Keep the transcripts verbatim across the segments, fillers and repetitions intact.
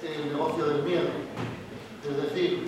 el negocio del miedo. Es decir,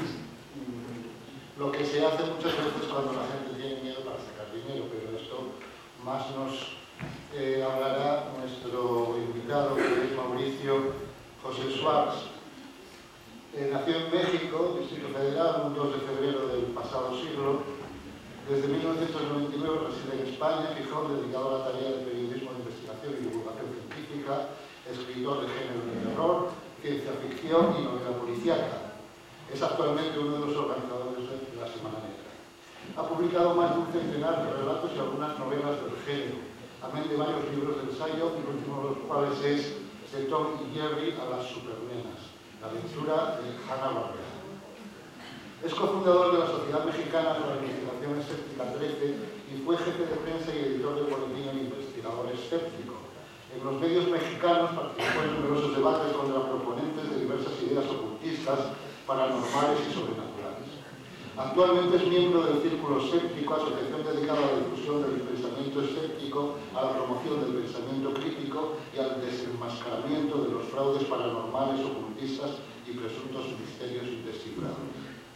lo que se hace muchas veces cuando la gente tiene miedo para sacar dinero, pero esto más nos eh, hablará nuestro invitado, que es Mauricio José Schwartz. Eh, nació en México, Distrito Federal, un dos de febrero del pasado siglo. Desde mil novecientos noventa y nueve reside en España, Gijón, dedicado a la tarea de periodismo de investigación y divulgación científica, escritor de género de terror, ciencia ficción y novela policíaca. Es actualmente uno de los organizadores de la Semana Negra. Ha publicado más de un centenar de relatos y algunas novelas del género, amén de varios libros de ensayo, el último de los cuales es De Tom y Jerry a las supernenas, la aventura de Hanna-Barbera. Es cofundador de la Sociedad Mexicana de la Investigación Escéptica trece y fue jefe de prensa y editor del boletín El Investigador Escéptico. En los medios mexicanos participó en numerosos debates contra proponentes de diversas ideas ocultistas, paranormales y sobrenaturales. Actualmente es miembro del Círculo Escéptico, asociación dedicada a la difusión del pensamiento escéptico, a la promoción del pensamiento crítico y al desenmascaramiento de los fraudes paranormales, ocultistas y presuntos misterios indescifrados.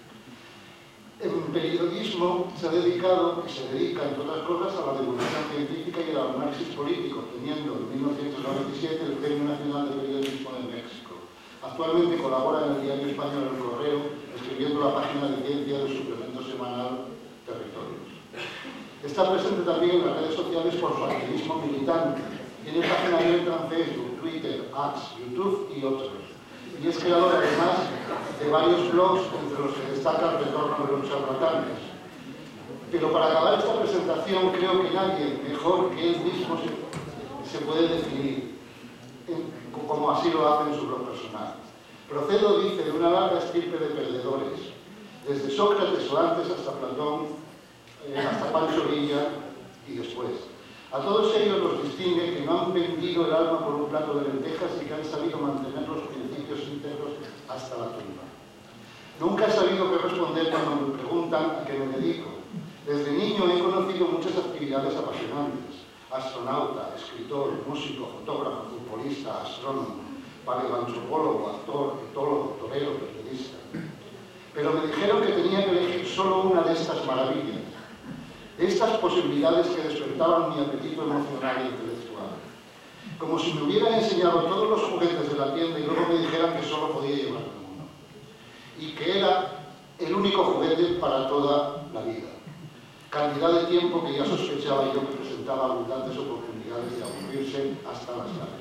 En periodismo se ha dedicado y se dedica, entre otras cosas, a la divulgación científica y al análisis político, teniendo en mil novecientos noventa y siete el Premio Nacional de Periodismo de México. Actualmente colabora en el diario español El Correo, escribiendo la página de ciencia del suplemento semanal Territorios. Está presente también en las redes sociales por su activismo militante. Tiene página abierta en Facebook, Twitter, X, YouTube y otros. Y es creador además de varios blogs, entre los que destaca El Retorno de los Charlatanes. Pero para acabar esta presentación, creo que nadie mejor que él mismo se, se puede definir, en, como así lo hace en su blog personal. Procedo, dice, de una larga estirpe de perdedores, desde Sócrates o antes hasta Platón, eh, hasta Pancho Villa y después. A todos ellos los distingue que no han vendido el alma por un plato de lentejas y que han sabido mantener los principios íntegros hasta la tumba. Nunca he sabido qué responder cuando me preguntan a qué me dedico. Desde niño he conocido muchas actividades apasionantes: astronauta, escritor, músico, fotógrafo, futbolista, astrónomo, paleoantropólogo, actor, etólogo, torero, periodista. Pero me dijeron que tenía que elegir solo una de estas maravillas, de estas posibilidades que despertaban mi apetito emocional e intelectual. Como si me hubieran enseñado todos los juguetes de la tienda y luego me dijeran que solo podía llevar uno. Y que era el único juguete para toda la vida. Cantidad de tiempo que ya sospechaba yo que presentaba abundantes oportunidades de aburrirse hasta las lágrimas.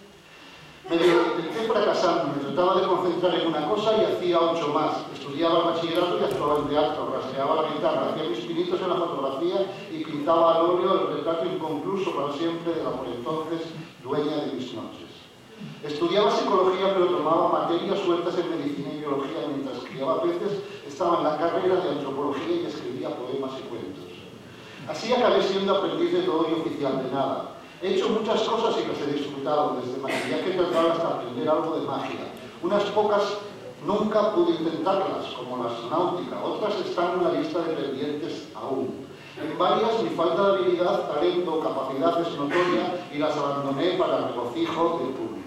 Medio intenté fracasando, me trataba de concentrar en una cosa y hacía ocho más. Estudiaba el bachillerato y actuaba en teatro, rastreaba la guitarra, hacía mis pinitos en la fotografía y pintaba al óleo el retrato inconcluso para siempre de la por entonces dueña de mis noches. Estudiaba psicología, pero tomaba materias sueltas en medicina y biología, mientras criaba peces, estaba en la carrera de antropología y escribía poemas y cuentos. Así acabé siendo aprendiz de todo y oficial de nada. He hecho muchas cosas y las he disfrutado, desde maquillaje teatral hasta aprender algo de magia. Unas pocas nunca pude intentarlas, como la astronáutica. Otras están en la lista de pendientes aún. En varias mi falta de habilidad, talento o capacidad es notoria y las abandoné para el regocijo del público.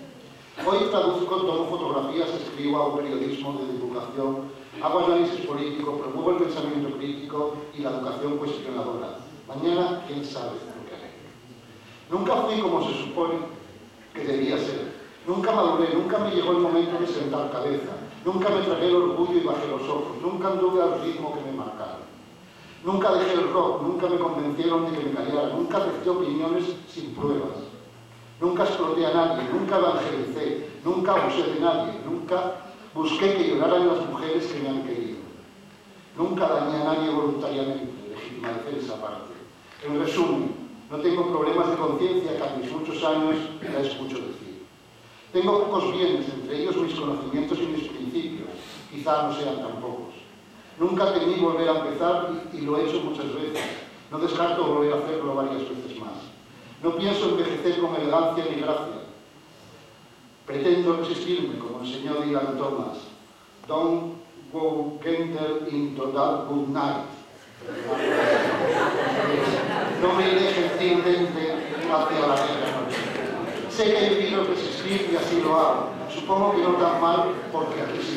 Hoy traduzco, tomo fotografías, escribo, hago periodismo de divulgación, hago análisis político, promuevo el pensamiento crítico y la educación cuestionadora. Mañana, quién sabe lo que haré. Nunca fui como se supone que debía ser. Nunca maduré, nunca me llegó el momento de sentar cabeza. Nunca me tragué el orgullo y bajé los ojos. Nunca anduve al ritmo que me marcaron. Nunca dejé el rock, nunca me convencieron de que me callara. Nunca acepté opiniones sin pruebas. Nunca exploté a nadie, nunca evangelicé, nunca abusé de nadie, nunca busqué que lloraran las mujeres que me han querido. Nunca dañé a nadie voluntariamente, legítima defensa aparte. En resumen, no tengo problemas de conciencia que a mis muchos años ya escucho decir. Tengo pocos bienes, entre ellos mis conocimientos y mis principios, quizá no sean tan pocos. Nunca temí volver a empezar y, y lo he hecho muchas veces. No descarto volver a hacerlo varias veces más. No pienso envejecer con elegancia ni gracia. Pretendo resistirme, como enseñó Dylan Thomas. Don't go gender into that good night. No me iré gentilmente hacia la guerra noche. Sé que he debido resistir y así lo hago. supongo que no tan mal, porque aquí sí.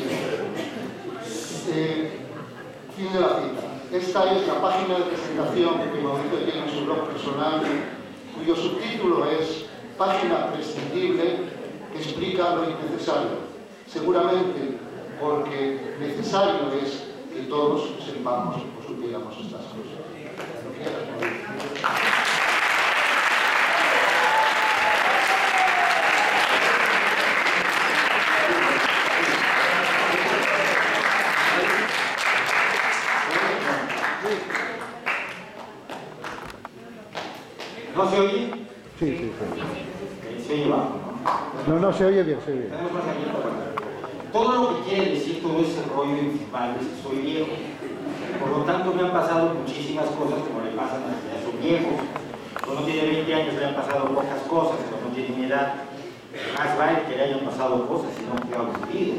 Eh, fin de la cita. Esta es la página de presentación que Mauricio tiene en su blog personal, cuyo subtítulo es Página prescindible que explica lo innecesario. Seguramente porque necesario es que todos sepamos o supiéramos estas cosas. ¿No se oye? Sí, sí, sí. Se oye bajo, ¿no? No, no, se oye bien, se oye bien. Tenemos más aquí, bueno. Todo lo que quiere decir todo ese rollo infumable es que soy viejo. Por lo tanto, me han pasado muchísimas cosas como le pasan a los que ya son viejos. Cuando tiene veinte años le han pasado pocas cosas, cuando tiene mi edad, más vale que le hayan pasado cosas, sino que ha aburrido.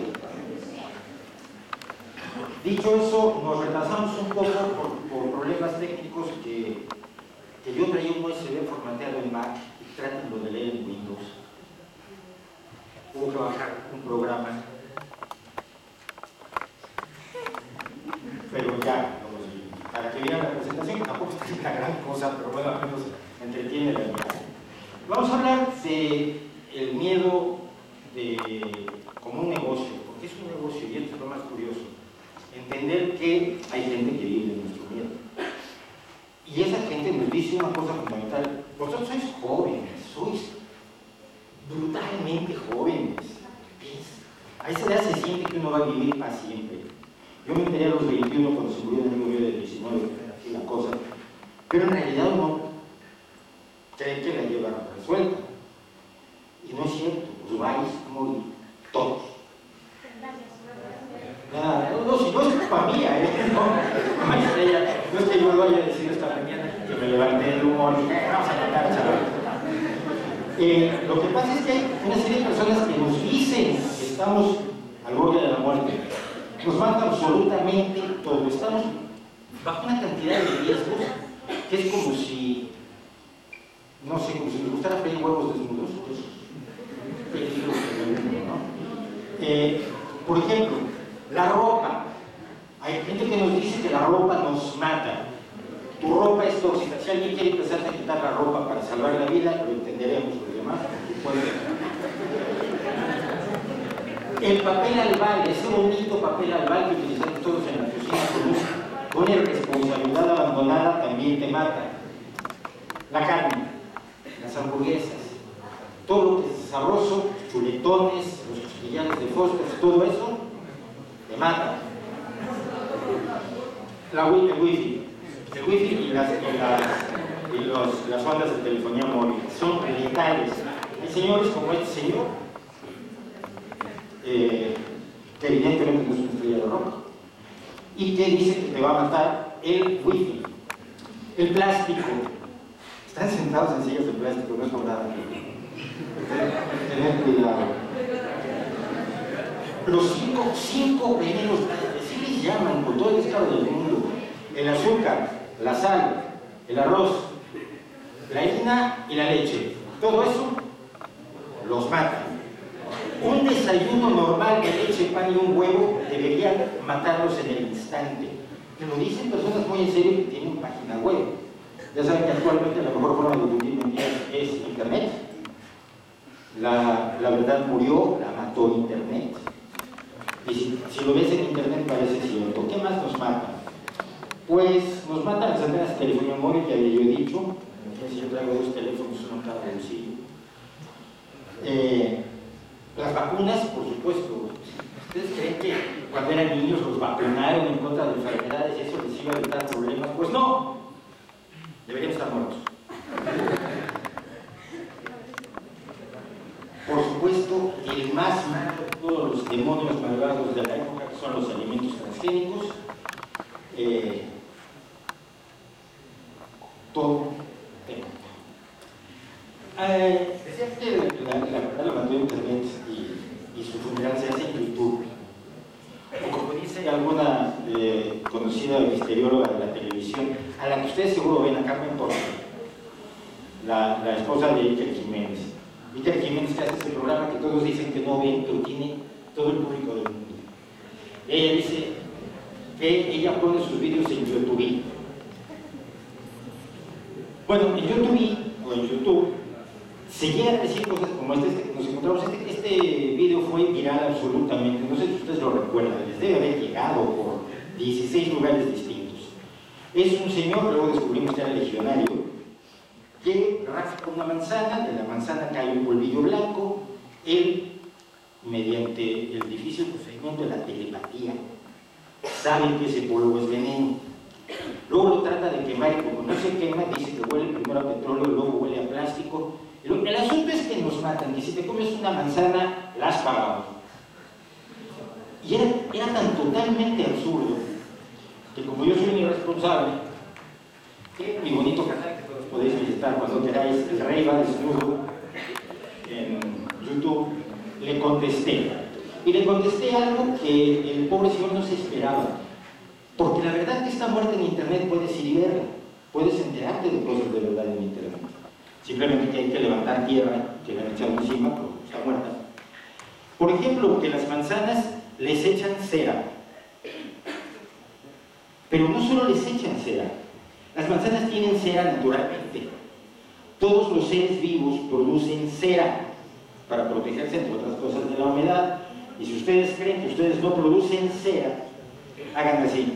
Dicho eso, nos retrasamos un poco por, por problemas técnicos que, que yo traía un U S B formateado en Mac y trátenlo de leer en Windows. Hubo que bajar un programa, pero ya, para que vean la presentación, tampoco es una gran cosa, pero bueno, al menos entretiene la idea. Vamos a hablar de el miedo de, como un negocio, porque es un negocio y esto es lo más curioso. Entender que hay gente que vive de nuestro miedo. Y esa gente nos dice una cosa fundamental: vosotros sois jóvenes, sois brutalmente jóvenes. A esa edad se siente que uno va a vivir para siempre. Yo me enteré a los veintiuno cuando se murió un amigo mío de diecinueve, así la cosa. Pero en realidad uno cree que la lleva resuelta. Y no es cierto, os vais a morir todos. Nada, no, no, si no es culpa mía, ¿eh? No, no, estrella, no es que yo lo haya decidido esta mañana, que me levanté del humor y dije, vamos a matar, chaval. Eh, lo que pasa es que hay una serie de personas que nos dicen que estamos al borde de la muerte. Nos mata absolutamente todo. Estamos bajo una cantidad de riesgos que es como si, no sé, como si nos gustara freír huevos desnudos. Es peligro tremendo, ¿no? Eh, por ejemplo, la ropa. Hay gente que nos dice que la ropa nos mata. Tu ropa es tóxica. Si alguien quiere empezar a quitar la ropa para salvar la vida, lo entenderemos, los demás, por supuesto. El papel albal, ese bonito papel albal que utilizamos todos en la cocina con una irresponsabilidad abandonada, también te mata. La carne, las hamburguesas, todo lo que es sabroso, los chuletones, los costillares de fósforos, todo eso te mata. La, el wifi, el wifi y las, y las, y los, las ondas de telefonía móvil son letales. Hay señores como este señor, Eh, que evidentemente no es una estrella de rock, y que dice que te va a matar el wifi. El plástico. Están sentados en sillas de plástico, no es por nada. Tener cuidado. Los cinco, cinco venenos, así les llaman con todo el estado del mundo: el azúcar, la sal, el arroz, la harina y la leche. Todo eso los mata. Un desayuno normal de leche, pan y un huevo debería matarlos en el instante. Me lo dicen personas muy en serio que tienen página web. Ya saben que actualmente la mejor forma de difundir mentiras es Internet. La, la verdad murió, la mató Internet. Y si, si lo ves en Internet parece cierto. ¿Qué más nos mata? Pues nos matan las antenas de telefonía móvil, que había yo dicho. Si yo traigo dos teléfonos, uno en cada bolsillo. Eh, Las vacunas, por supuesto. ¿Ustedes creen que cuando eran niños los vacunaron en contra de enfermedades y eso les iba a evitar problemas? Pues no. Deberíamos estar muertos. Por supuesto, el más malo de todos los demonios malvados de la época son los alimentos transgénicos. Eh, todo tema. Eh, decía que la, la verdad la mandó Internet y, y su funeral se hace en YouTube. O como dice alguna eh, conocida misterióloga de la televisión, a la que ustedes seguro ven, a Carmen Torres, la, la esposa de Iker Jiménez. Iker Jiménez que hace este programa que todos dicen que no ven, pero tiene todo el público del mundo. Ella dice que ella pone sus vídeos en YouTube. Bueno, en YouTube o en YouTube se llegan a decir cosas como este, este que nos encontramos. Este, este video fue viral absolutamente, no sé si ustedes lo recuerdan, les debe haber llegado por dieciséis lugares distintos. Es un señor, luego descubrimos que era legionario, que rasca una manzana, de la manzana cae un polvillo blanco, él, mediante el difícil procedimiento de la telepatía, sabe que ese polvo es veneno. Luego lo trata de quemar y como no se quema, dice que huele primero a petróleo, luego huele a plástico. El, el asunto es que nos matan, que si te comes una manzana, la has pagado. Y era, era tan totalmente absurdo que como yo soy un irresponsable, que mi bonito canal que todos podéis visitar cuando queráis, el Rey va desnudo, en YouTube, le contesté. Y le contesté algo que el pobre señor no se esperaba. Porque la verdad que esta muerte en internet puedes ir y verla, puedes enterarte de cosas de verdad en internet. Simplemente que hay que levantar tierra que le han echado encima porque está muerta. Por ejemplo, que las manzanas les echan cera. Pero no solo les echan cera, las manzanas tienen cera naturalmente. Todos los seres vivos producen cera para protegerse, entre otras cosas, de la humedad. Y si ustedes creen que ustedes no producen cera, hagan así.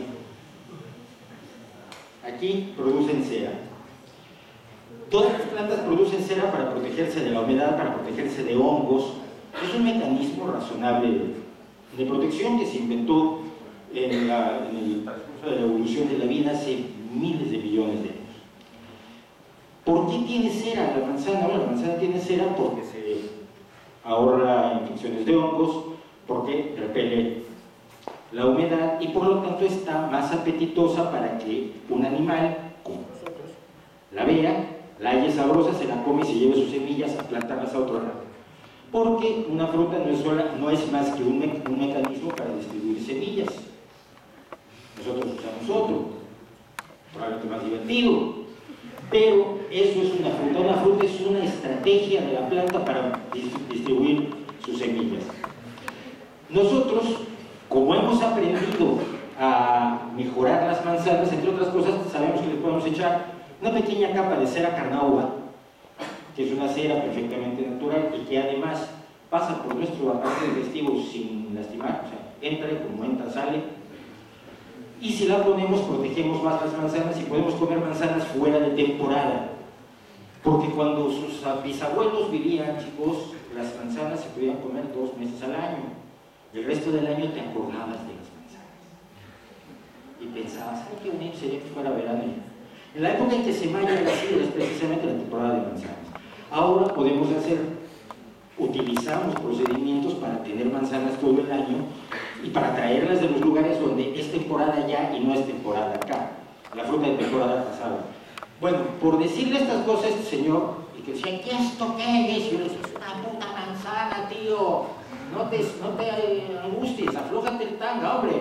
Aquí producen cera. Todas las plantas producen cera para protegerse de la humedad, para protegerse de hongos. Es un mecanismo razonable de protección que se inventó en, la, en el transcurso de la evolución de la vida hace miles de millones de años. ¿Por qué tiene cera la manzana? Bueno, la manzana tiene cera porque se ahorra infecciones de hongos, porque repele la humedad y por lo tanto está más apetitosa para que un animal, como nosotros, la vea, la haya sabrosa, se la come y se lleve sus semillas a plantarlas a otro lado. Porque una fruta no es, sola, no es más que un, me un mecanismo para distribuir semillas. Nosotros usamos otro, probablemente más divertido, pero eso es una fruta. Una fruta es una estrategia de la planta para distribuir sus semillas. Nosotros, como hemos aprendido a mejorar las manzanas, entre otras cosas, sabemos que les podemos echar una pequeña capa de cera carnauba, que es una cera perfectamente natural y que además pasa por nuestro aparato digestivo sin lastimar, o sea, entra y como entra sale. Y si la ponemos, protegemos más las manzanas y podemos comer manzanas fuera de temporada. Porque cuando sus bisabuelos vivían, chicos, las manzanas se podían comer dos meses al año. El resto del año te acordabas de las manzanas. Y pensabas, ay, qué bonito sería que fuera verano. En la época en que se malla la sidra es precisamente la temporada de manzanas. Ahora podemos hacer, utilizamos procedimientos para tener manzanas todo el año y para traerlas de los lugares donde es temporada allá y no es temporada acá. La fruta de temporada pasada. Bueno, por decirle estas cosas a este señor, y que decían, ¿qué esto qué es? Y yo le decía, es una puta manzana, tío. No te, no te angusties, aflójate el tanga, hombre.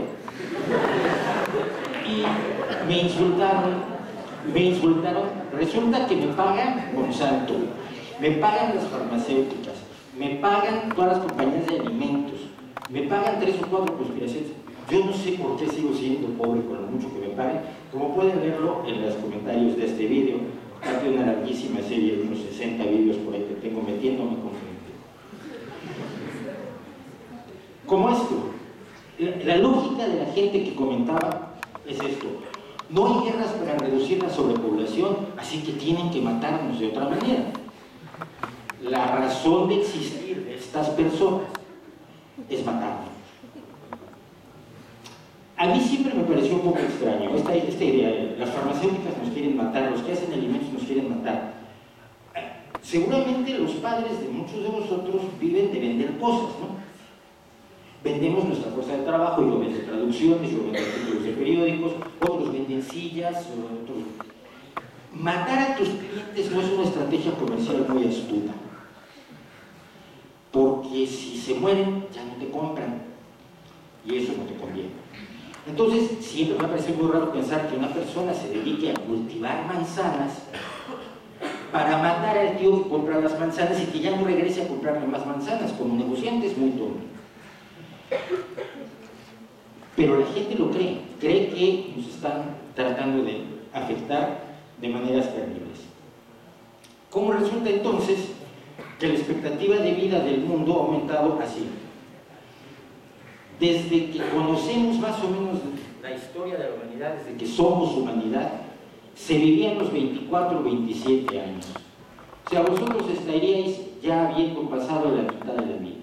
Y me insultaron, me insultaron. Resulta que me pagan Monsanto, me pagan las farmacéuticas, me pagan todas las compañías de alimentos, me pagan tres o cuatro conspiraciones. Yo no sé por qué sigo siendo pobre con lo mucho que me paguen. Como pueden verlo en los comentarios de este vídeo, parte de una larguísima serie de unos sesenta vídeos por ahí que tengo metiéndome con gente. Como esto, la, la lógica de la gente que comentaba es esto: no hay guerras para reducir la sobrepoblación, así que tienen que matarnos de otra manera. La razón de existir de estas personas es matarnos. A mí siempre me pareció un poco extraño esta, esta idea. Las farmacéuticas nos quieren matar, los que hacen alimentos nos quieren matar. Seguramente los padres de muchos de nosotros viven de vender cosas, ¿no? Vendemos nuestra fuerza de trabajo, y yo vendo traducciones, yo vendo artículos de periódicos, otros venden sillas, otros... Matar a tus clientes no es una estrategia comercial muy astuta, porque si se mueren ya no te compran y eso no te conviene. Entonces siempre me parece muy raro pensar que una persona se dedique a cultivar manzanas para matar al tío que compra las manzanas y que ya no regrese a comprarle más manzanas. Como negociante es muy tonto. Pero la gente lo cree, cree que nos están tratando de afectar de maneras terribles. ¿Cómo resulta entonces que la expectativa de vida del mundo ha aumentado así? Desde que conocemos más o menos la historia de la humanidad, desde que somos humanidad, se vivían los veinticuatro o veintisiete años. O sea, vosotros estaríais ya habiendo pasado la mitad de la vida.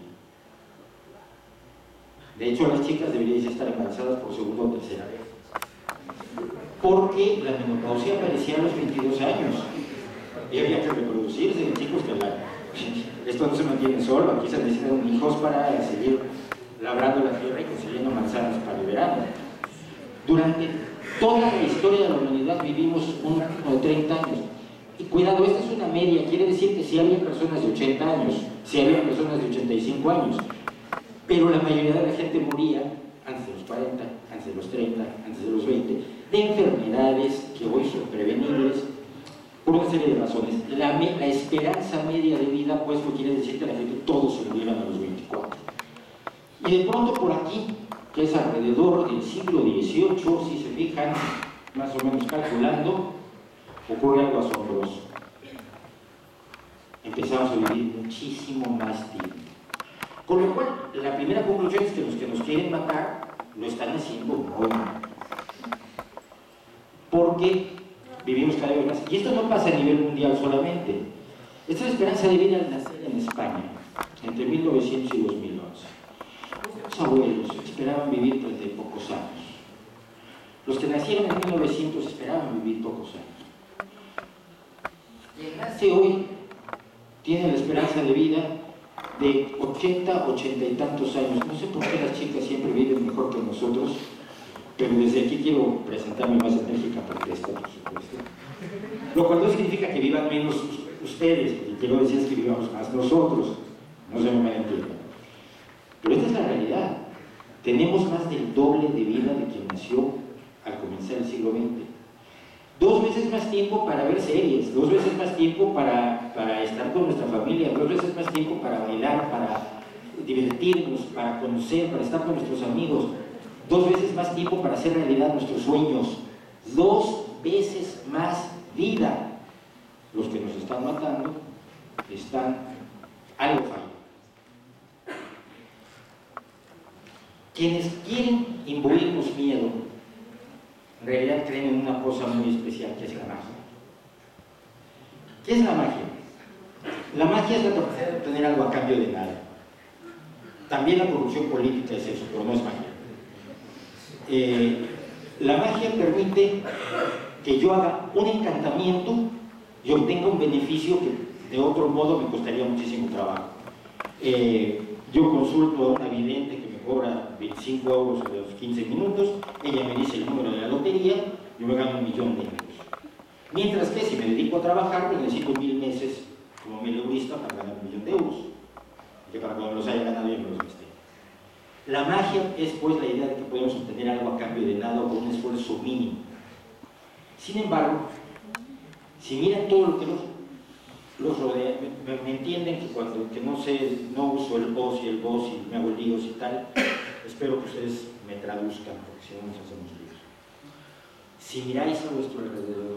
De hecho, las chicas deberíais estar embarazadas por segunda o tercera vez. Porque la menopausia aparecía a los veintidós años. Y había que reproducirse, chicos, que la... esto no se mantiene solo, aquí se necesitan hijos para seguir labrando la tierra y consiguiendo manzanas para el verano. Durante toda la historia de la humanidad vivimos un ritmo de treinta años. Y cuidado, esta es una media, quiere decir que sí había personas de ochenta años, sí había personas de ochenta y cinco años, pero la mayoría de la gente moría antes de los cuarenta, antes de los treinta, antes de los veinte, de enfermedades que hoy son prevenibles, por una serie de razones. La, la esperanza media de vida, pues, no quiere decir que la gente todos se murieran a los veinticuatro. Y de pronto por aquí, que es alrededor del siglo dieciocho, si se fijan, más o menos calculando, ocurre algo asombroso. Empezamos a vivir muchísimo más tiempo. Con lo cual, la primera conclusión es que los que nos quieren matar lo están haciendo muy mal. Porque vivimos cada vez más. Y esto no pasa a nivel mundial solamente. Esta es la esperanza de vida al nacer en España, entre mil novecientos y dos mil once. Los abuelos esperaban vivir desde pocos años. Los que nacieron en mil novecientos esperaban vivir pocos años. Quien nace hoy tiene la esperanza de vida de ochenta, ochenta y tantos años. No sé por qué las chicas siempre viven mejor que nosotros, pero desde aquí quiero presentarme más enérgica protesta, por supuesto. Lo cual no significa que vivan menos ustedes, y quiero decir que vivamos más nosotros, no se me malentiendan. Pero esta es la realidad. Tenemos más del doble de vida de quien nació al comenzar el siglo veinte. Dos veces más tiempo para ver series, dos veces más tiempo para, para estar con nuestra familia, dos veces más tiempo para bailar, para divertirnos, para conocer, para estar con nuestros amigos, dos veces más tiempo para hacer realidad nuestros sueños, dos veces más vida. Los que nos están matando están algo fallando. Quienes quieren imbuirnos miedo, en realidad creen en una cosa muy especial, que es la magia. ¿Qué es la magia? La magia es la capacidad de obtener algo a cambio de nada. También la corrupción política es eso, pero no es magia. Eh, la magia permite que yo haga un encantamiento y obtenga un beneficio que de otro modo me costaría muchísimo trabajo. Eh, yo consulto a una vidente que me cobra veinticinco euros a los quince minutos, ella me dice el número de la lotería, yo me gano un millón de euros. Mientras que si me dedico a trabajar, pues necesito mil meses como mileurista para ganar un millón de euros, que para cuando los haya ganado yo me los gasté. La magia es pues la idea de que podemos obtener algo a cambio de nada o con un esfuerzo mínimo. Sin embargo, si miran todo lo que los, los rodea, me, me entienden que cuando que no sé, no uso el vos y el vos y me hago líos y tal, espero que ustedes me traduzcan, porque si no nos hacemos líos. Si miráis a vuestro alrededor,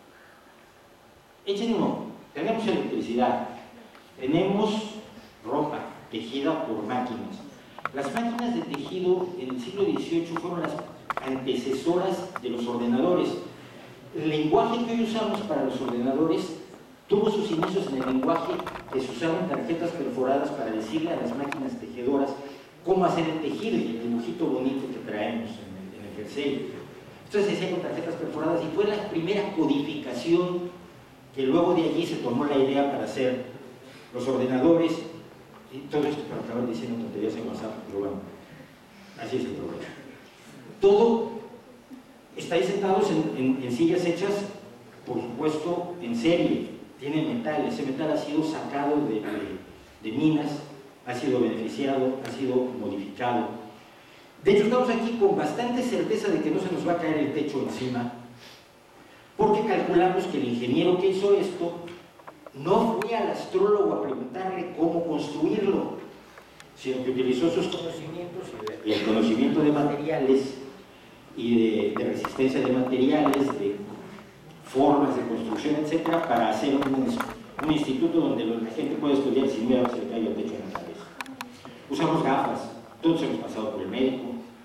echen un ojo. Tenemos electricidad, tenemos ropa tejida por máquinas. Las máquinas de tejido en el siglo dieciocho fueron las antecesoras de los ordenadores. El lenguaje que hoy usamos para los ordenadores tuvo sus inicios en el lenguaje que se usaba en tarjetas perforadas para decirle a las máquinas tejedoras cómo hacer el tejido y el dibujito bonito que traemos en el, en el jersey. Esto se hacía con tarjetas perforadas y fue la primera codificación que luego de allí se tomó la idea para hacer los ordenadores. Y todo esto para acabar diciendo tonterías en WhatsApp, pero bueno, así es el problema. Todo estáis sentados en, en, en sillas hechas, por supuesto, en serie. Tienen metal, ese metal ha sido sacado de, de, de minas, ha sido beneficiado, ha sido modificado. De hecho, estamos aquí con bastante certeza de que no se nos va a caer el techo encima, porque calculamos que el ingeniero que hizo esto no fue al astrólogo a preguntarle cómo construirlo, sino que utilizó sus conocimientos y el conocimiento de materiales y de, de resistencia de materiales, de formas de construcción, etcétera, para hacer un, un instituto donde la gente puede estudiar sin miedo a que se le caiga el techo en la cabeza. Usamos gafas, todos hemos pasado por el médico.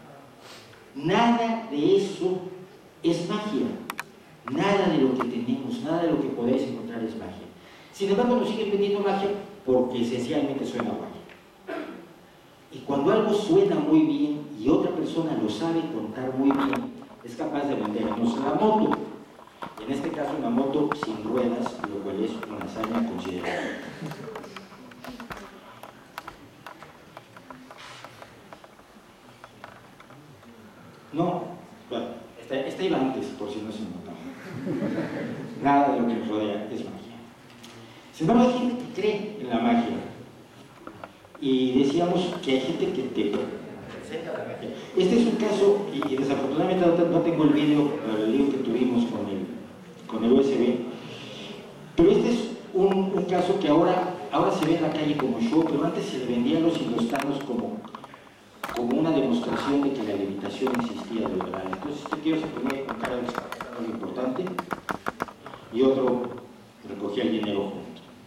Nada de eso es magia. Nada de lo que tenemos, nada de lo que podéis encontrar es magia. Sin embargo, nos siguen vendiendo magia porque esencialmente suena guay. Y cuando algo suena muy bien y otra persona lo sabe contar muy bien, es capaz de vendernos la moto. En este caso, una moto sin ruedas, lo cual es una hazaña considerable. No, bueno, esta, esta iba antes, por si no se notaba. Nada de lo que nos rodea es magia. Sin embargo, hay gente que cree en la magia. Y decíamos que hay gente que te presenta la magia. Este es un caso, y, y desafortunadamente no tengo el video, el lío que tuvimos con el, con el U S B, pero este es un, un caso que ahora, ahora se ve en la calle como show, pero antes se le vendían los ilustrados como, como una demostración de que la levitación existía de verdad. Entonces este tío se ponía con cara de algo importante y otro recogía el dinero junto.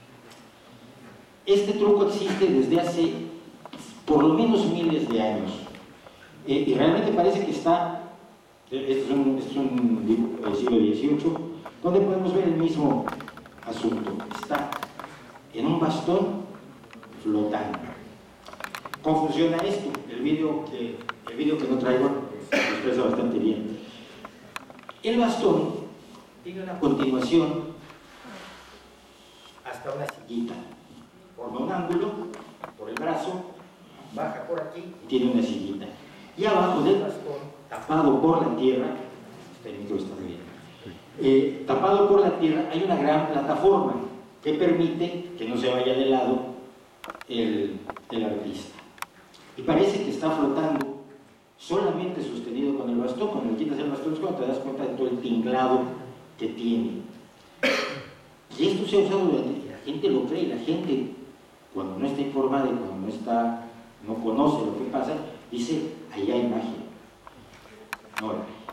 Este truco existe desde hace por lo menos miles de años eh, y realmente parece que está, este es un, este es un libro del siglo dieciocho, donde podemos ver el mismo asunto. Está en un bastón flotando. ¿Cómo funciona esto? El vídeo que, el vídeo que no traigo lo expresa bastante bien. El bastón tiene una continuación hasta una sillita. Forma un ángulo por el brazo, baja por aquí y tiene una sillita. Y abajo del bastón, tapado por la tierra, este micro está muy bien, eh, tapado por la tierra, hay una gran plataforma que permite que no se vaya de lado el, el artista. Y parece que está flotando solamente sostenido con el bastón. Cuando le quitas el bastón es cuando te das cuenta de todo el tinglado que tiene. Y esto se ha usado durante, la gente lo cree, la gente cuando no está informada y cuando no está, no conoce lo que pasa, dice, ahí hay magia. No,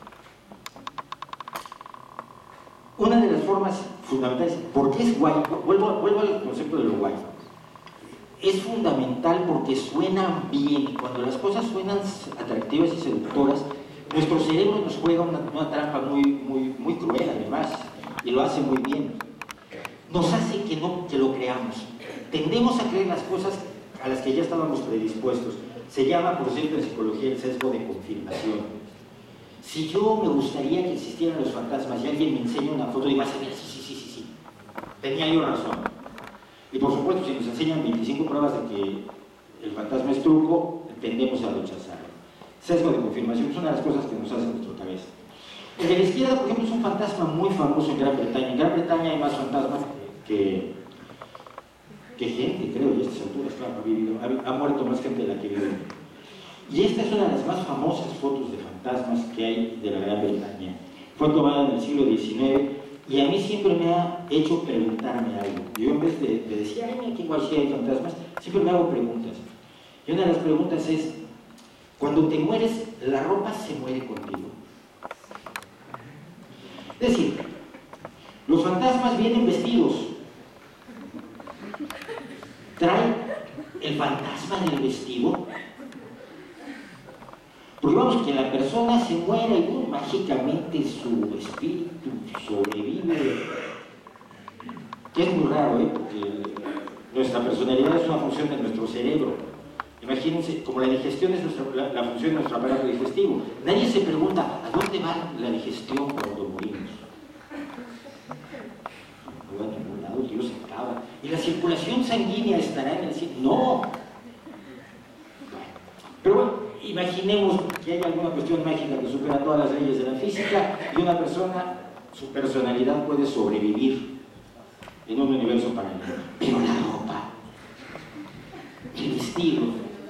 una de las formas fundamentales, ¿por qué es guay? Vuelvo, vuelvo al concepto de lo guay. Es fundamental porque suenan bien. Cuando las cosas suenan atractivas y seductoras, nuestro cerebro nos juega una, una trampa muy, muy, muy cruel además, y lo hace muy bien. Nos hace que, no, que lo creamos. Tendemos a creer las cosas a las que ya estábamos predispuestos. Se llama, por cierto, en psicología el sesgo de confirmación. Si yo me gustaría que existieran los fantasmas y alguien me enseña una foto y vas a ver, sí, sí, sí, sí, sí, tenía yo razón. Y por supuesto, si nos enseñan veinticinco pruebas de que el fantasma es truco, tendemos a rechazarlo. Sesgo de confirmación es una de las cosas que nos hace nuestra cabeza. El de la izquierda, por ejemplo, es un fantasma muy famoso en Gran Bretaña. En Gran Bretaña hay más fantasmas que, que gente, creo, y a estas alturas, claro, ha, vivido, ha, ha muerto más gente de la que vive. Y esta es una de las más famosas fotos de fantasmas que hay de la Gran Bretaña. Fue tomada en el siglo diecinueve y a mí siempre me ha hecho preguntarme algo. Yo en vez de, de decir, ay, mira qué guay, sí hay fantasmas, siempre me hago preguntas. Y una de las preguntas es, cuando te mueres, ¿la ropa se muere contigo? Es decir, los fantasmas vienen vestidos. ¿Trae el fantasma en el vestido? Porque vamos, que la persona se muera y bueno, mágicamente su espíritu sobrevive. Que es muy raro, ¿eh? Porque nuestra personalidad es una función de nuestro cerebro. Imagínense, como la digestión es nuestra, la, la función de nuestro aparato digestivo. Nadie se pregunta, ¿a dónde va la digestión cuando morimos? No va a ningún lado, el Dios se acaba. ¿Y la circulación sanguínea estará en el cielo? No. Pero bueno, imaginemos que hay alguna cuestión mágica que supera todas las leyes de la física y una persona, su personalidad puede sobrevivir en un universo paralelo. Pero la ropa, el vestido.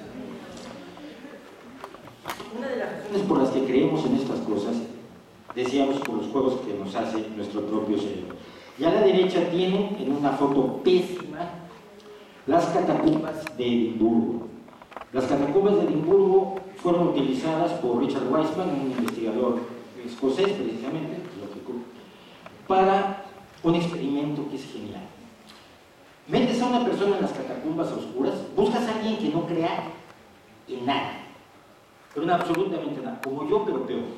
Una de las razones por las que creemos en estas cosas, decíamos, por los juegos que nos hace nuestro propio cerebro. Y a la derecha tienen, en una foto pésima, las catacumbas de Edimburgo. Las catacumbas de Edimburgo fueron utilizadas por Richard Wiseman, un investigador escocés precisamente, para un experimento que es genial. Metes a una persona en las catacumbas oscuras, buscas a alguien que no crea en nada, pero en absolutamente nada, como yo, pero peor.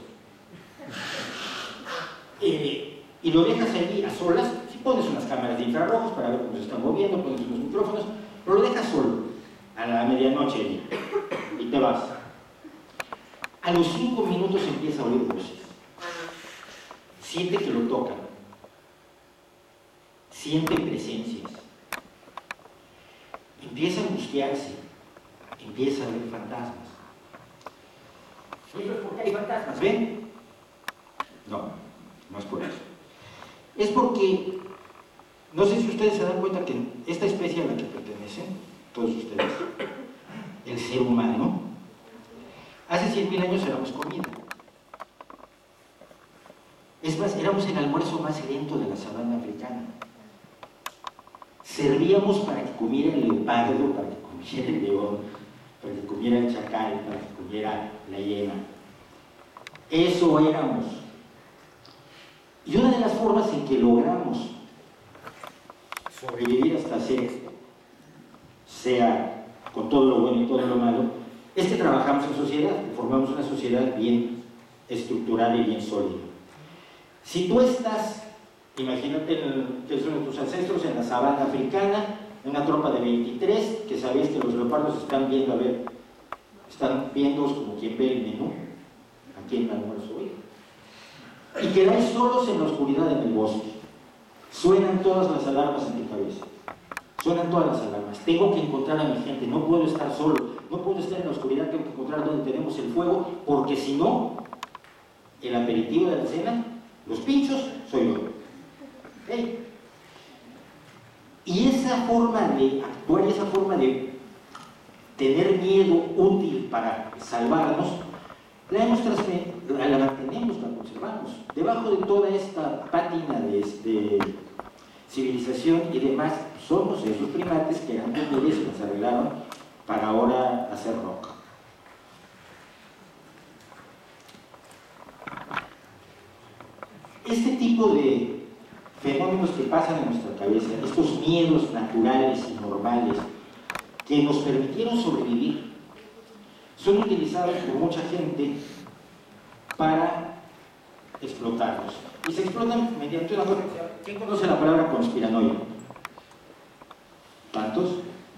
Eh, y lo dejas allí a solas, si pones unas cámaras de infrarrojos para ver cómo se están moviendo, pones unos micrófonos, pero lo dejas solo, a la medianoche y te vas. A los cinco minutos empieza a oír voces. Siente que lo tocan. Siente presencias. Empieza a angustiarse. Empieza a ver fantasmas. ¿Eso es porque hay fantasmas? ¿Ven? No, no es por eso. Es porque, no sé si ustedes se dan cuenta que esta especie a la que pertenecen, todos ustedes, el ser humano, hace cien mil años éramos comida. Es más, éramos el almuerzo más lento de la sabana africana. Servíamos para que comiera el leopardo, para que comiera el león, para que comiera el chacal, para que comiera la hiena. Eso éramos. Y una de las formas en que logramos sobrevivir hasta hacer esto, sea con todo lo bueno y todo lo malo, es que trabajamos en sociedad, que formamos una sociedad bien estructurada y bien sólida. Si tú estás, imagínate que son tus ancestros en la sabana africana, en una tropa de veintitrés, que sabéis que los leopardos están viendo, a ver, están viendo como quien ve el menú, aquí en el almuerzo hoy, y quedáis solos en la oscuridad en el bosque. Suenan todas las alarmas en tu cabeza, suenan todas las alarmas. Tengo que encontrar a mi gente, no puedo estar solo, no puedo estar en la oscuridad, tengo que encontrar donde tenemos el fuego, porque si no, el aperitivo de la cena, los pinchos, soy yo. ¿Okay? Y esa forma de actuar, esa forma de tener miedo útil para salvarnos, la, hemos la, la mantenemos, la conservamos. Debajo de toda esta pátina de, de civilización y demás, somos esos primates que eran mujeres y nos arreglaron para ahora hacer rock. Este tipo de fenómenos que pasan en nuestra cabeza, estos miedos naturales y normales que nos permitieron sobrevivir, son utilizados por mucha gente para explotarlos. Y se explotan mediante una cosa. ¿Quién conoce la palabra conspiranoia? ¿Tantos?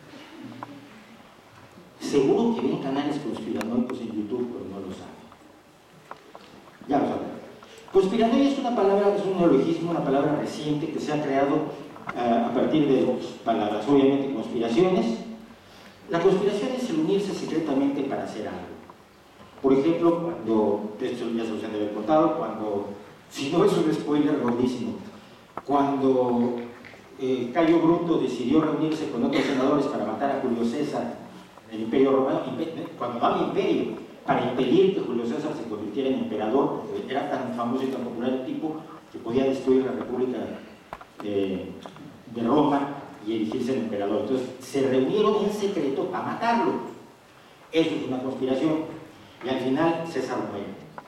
Seguro que ven canales conspiranoicos en YouTube, pero no lo saben. Ya lo saben. Conspiranoia es una palabra, es un neologismo, una palabra reciente que se ha creado uh, a partir de dos palabras, obviamente conspiraciones. La conspiración es el unirse secretamente para hacer algo. Por ejemplo, cuando, esto ya se los han de haber contado, cuando, si no es un spoiler gordísimo, cuando eh, Cayo Bruto decidió reunirse con otros senadores para matar a Julio César en el Imperio Romano, cuando no había imperio, para impedir que Julio César se convirtiera en emperador, porque era tan famoso y tan popular el tipo que podía destruir la República de, de Roma y erigirse en emperador. Entonces se reunieron en secreto para matarlo. Eso es una conspiración. Y al final César muere.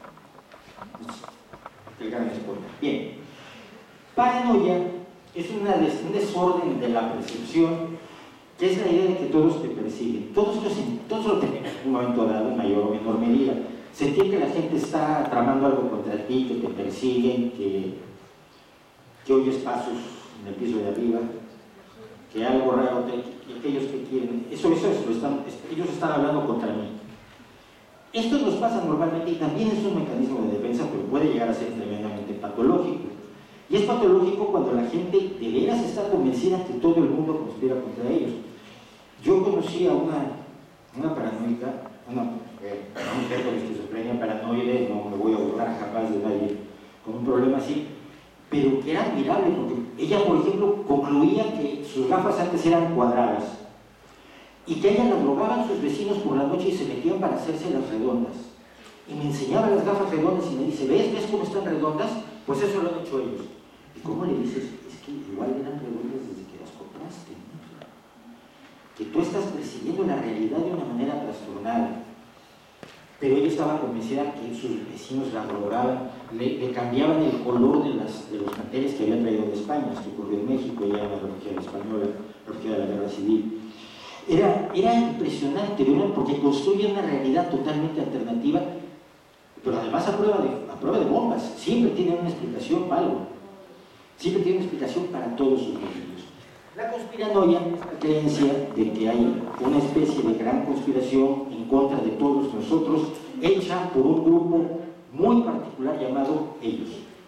El gran spoiler. Bien. Paranoia es una des un desorden de la percepción, que es la idea de que todos te persiguen. Todos, los, todos lo tenemos en un momento dado, en mayor o menor medida. Sentir que la gente está tramando algo contra ti, que te persiguen, que, que oyes pasos en el piso de arriba, que algo raro, te, que aquellos que quieren, eso, eso, eso, están, ellos están hablando contra mí. Esto nos pasa normalmente y también es un mecanismo de defensa, pero puede llegar a ser tremendamente patológico. Y es patológico cuando la gente de veras está convencida que todo el mundo conspira contra ellos. Yo conocí a una, una paranoica, una, eh, una mujer con esquizofrenia paranoide, no me voy a burlar jamás de nadie con un problema así, pero que era admirable porque ella, por ejemplo, concluía que sus gafas antes eran cuadradas y que a ella la drogaban sus vecinos por la noche y se metían para hacerse las redondas. Y me enseñaba las gafas redondas y me dice, ¿ves? ¿Ves cómo están redondas? Pues eso lo han hecho ellos. ¿Y cómo le dices? que igual eran rebeldes desde que las compraste, ¿no? Que tú estás percibiendo la realidad de una manera trastornada. Pero ella estaba convencida que sus vecinos la drogaban, le, le cambiaban el color de, las, de los carteles que había traído de España. Esto ocurrió en México, ella era una refugiada española, refugiada de la guerra civil. Era, era impresionante, ¿verdad? Porque construye una realidad totalmente alternativa, pero además a prueba, de, a prueba de bombas. Siempre tiene una explicación para algo. Siempre tiene una explicación para todos sus movimientos. La conspiranoia es la creencia de que hay una especie de gran conspiración en contra de todos nosotros, hecha por un grupo muy particular llamado ellos.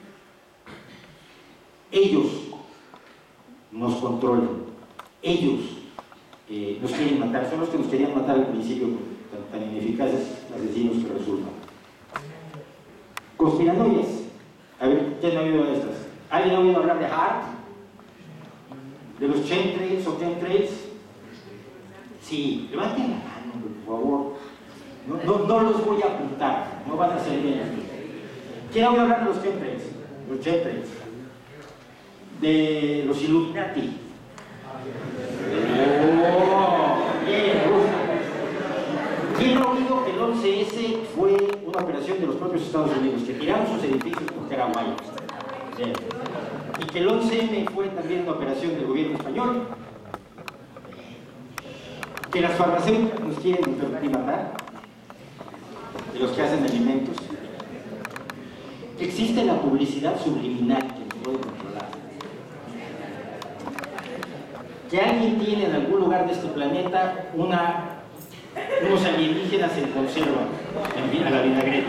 Ellos nos controlan, ellos eh, nos quieren matar, son los que nos querían matar al principio, tan, tan ineficaces asesinos que resultan. Conspiranoias. A ver, ¿quién ha oído de estas? ¿Alguien ha oído hablar de Hart? ¿De los chemtrails o chemtrails? Sí, levanten la mano, por favor. No, no, no los voy a apuntar, no van a ser bien aquí. ¿Quién ha oído hablar de los chemtrails? Los chemtrails. De los Illuminati. Oh, bien, ¿quién ha oído que el once ese fue una operación de los propios Estados Unidos, que tiraron sus edificios porque era guay? Bien. Y que el once eme fue también una operación del gobierno español, que las farmacéuticas nos quieren enfermar y matar, de los que hacen alimentos, que existe la publicidad subliminal que nos puede controlar, que alguien tiene en algún lugar de este planeta una, unos alienígenas en conserva, en, a la vinagreta.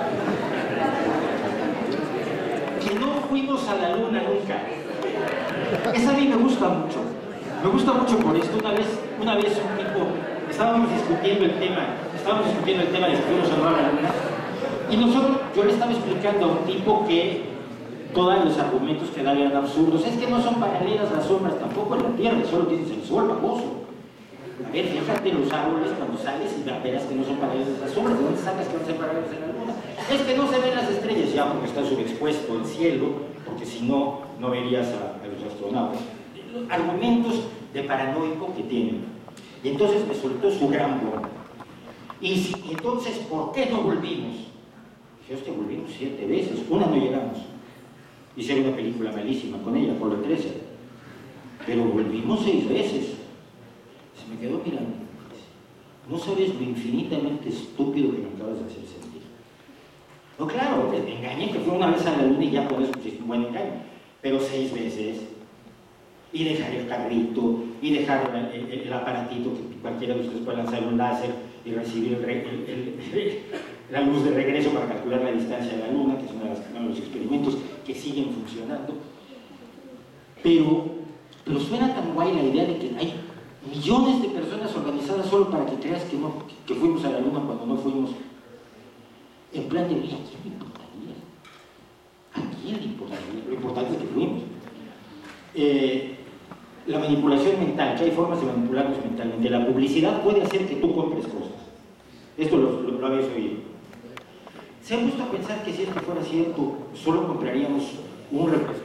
Que no fuimos a la luna nunca. Esa a mí me gusta mucho. Me gusta mucho por esto. Una vez, una vez un tipo, estábamos discutiendo el tema, estábamos discutiendo el tema de si fuimos a la luna, y nosotros, yo le estaba explicando a un tipo que todos los argumentos que daban eran absurdos. Es que no son paralelas las sombras tampoco en la Tierra, solo tienes el sol, baboso. A ver, fíjate los árboles cuando sales y verás que no son paralelas las sombras. ¿De dónde sacas que van a ser paralelas en la luna? Es que no se ven las estrellas, ya porque está subexpuesto el cielo, porque si no, no verías a, a los astronautas. Los argumentos de paranoico que tienen. Y entonces me soltó su gran bomba. Y, si, y entonces, ¿por qué no volvimos? Dije, hostia, volvimos siete veces, una no llegamos. Hice una película malísima con ella, por la trece. Pero volvimos seis veces. Se me quedó mirando. No sabes lo infinitamente estúpido que me acabas de hacer sentir. No, claro, te engañé que fue una vez a la luna y ya por eso es un buen engaño. Pero seis veces. Y dejar el carrito, y dejar el, el, el aparatito que cualquiera de ustedes puede lanzar un láser y recibir el, el, el, la luz de regreso para calcular la distancia de la luna, que es uno de, las, uno de los experimentos que siguen funcionando. Pero, pero suena tan guay la idea de que hay millones de personas organizadas solo para que creas que, no, que fuimos a la luna cuando no fuimos. En plan de, ¿a quién le importaría? ¿A quién le importaría? Lo importante es que fuimos. Eh, la manipulación mental, que hay formas de manipularnos mentalmente. La publicidad puede hacer que tú compres cosas. Esto lo, lo, lo habéis oído. ¿Se han puesto a pensar que si esto fuera cierto, solo compraríamos un refresco?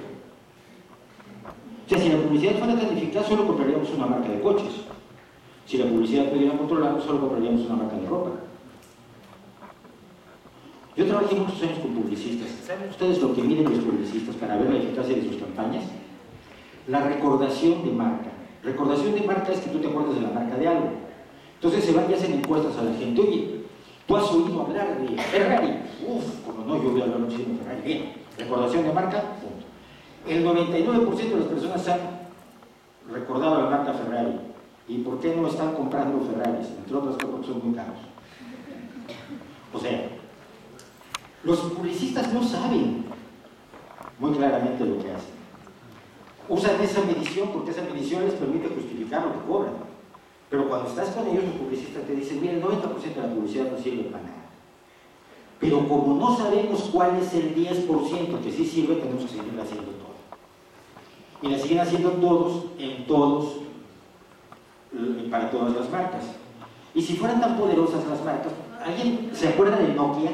O sea, si la publicidad fuera tan eficaz, solo compraríamos una marca de coches. Si la publicidad pudiera controlarnos, solo compraríamos una marca de ropa. Yo trabajé muchos años con publicistas. ¿Saben ustedes lo que miden los publicistas para ver la eficacia de sus campañas? La recordación de marca. Recordación de marca es que tú te acuerdas de la marca de algo. Entonces se van y hacen encuestas a la gente. Oye, ¿tú has oído hablar de Ferrari? Uf, como no, yo voy a hablar muchísimo de Ferrari. Bien, recordación de marca, punto. El noventa y nueve por ciento de las personas han recordado la marca Ferrari. ¿Y por qué no están comprando Ferraris? Entre otras cosas, porque son muy caros. O sea, los publicistas no saben muy claramente lo que hacen. Usan esa medición porque esa medición les permite justificar lo que cobran. Pero cuando estás con ellos, los publicistas te dicen, mira, el noventa por ciento de la publicidad no sirve para nada. Pero como no sabemos cuál es el diez por ciento que sí sirve, tenemos que seguir haciendo todo. Y la siguen haciendo todos, en todos, para todas las marcas. Y si fueran tan poderosas las marcas, ¿alguien se acuerda de Nokia?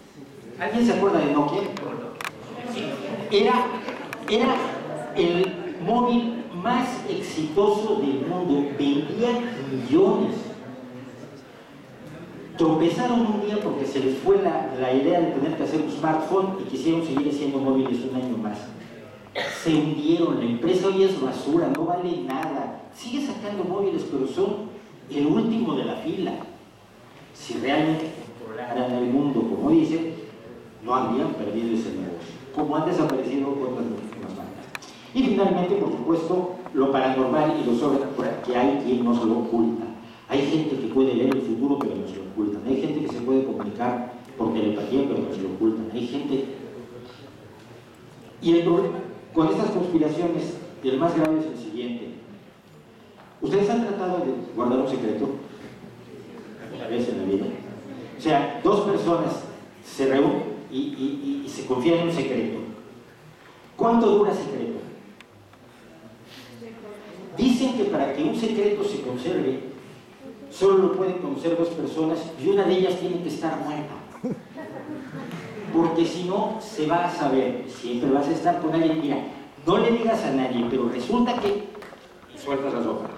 ¿Alguien se acuerda de Nokia? Era, era el móvil más exitoso del mundo, vendía millones. Tropezaron un día porque se les fue la, la idea de tener que hacer un smartphone y quisieron seguir haciendo móviles un año más. Se hundieron, la empresa hoy es basura, no vale nada. Sigue sacando móviles, pero son el último de la fila. Si realmente controlaran el mundo, como dicen, no habrían perdido ese negocio, como han desaparecido otras muchísimas marcas. Y finalmente, por supuesto, lo paranormal y lo sobrenatural, que hay quien nos lo oculta. Hay gente que puede leer el futuro, pero nos lo ocultan. Hay gente que se puede comunicar por telepatía, pero nos lo ocultan. Hay gente... Y el problema con estas conspiraciones, y el más grave es el siguiente. ¿Ustedes han tratado de guardar un secreto? Una vez en la vida. O sea, dos personas se reúnen y, y, y, y se confían en un secreto. ¿Cuánto dura secreto? Dicen que para que un secreto se conserve, solo lo pueden conocer dos personas y una de ellas tiene que estar muerta. Porque si no, se va a saber. Siempre vas a estar con alguien. Mira, no le digas a nadie, pero resulta que... y sueltas las hojas.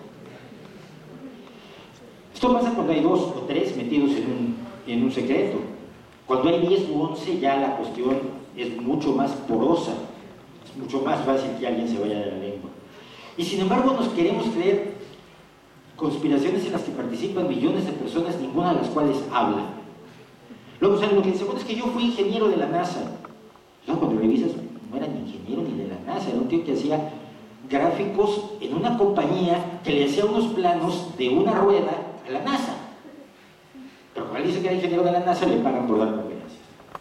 Esto pasa cuando hay dos o tres metidos en un, en un secreto. Cuando hay diez u once, ya la cuestión es mucho más porosa. Es mucho más fácil que alguien se vaya de la lengua. Y sin embargo, nos queremos creer conspiraciones en las que participan millones de personas, ninguna de las cuales habla. Luego, o sea, lo que dice, bueno, es que yo fui ingeniero de la NASA. Luego, cuando revisas, no era ni ingeniero ni de la NASA, era un tío que hacía gráficos en una compañía que le hacía unos planos de una rueda a la NASA. Pero como él dice que era ingeniero de la NASA, le pagan por dar conferencias.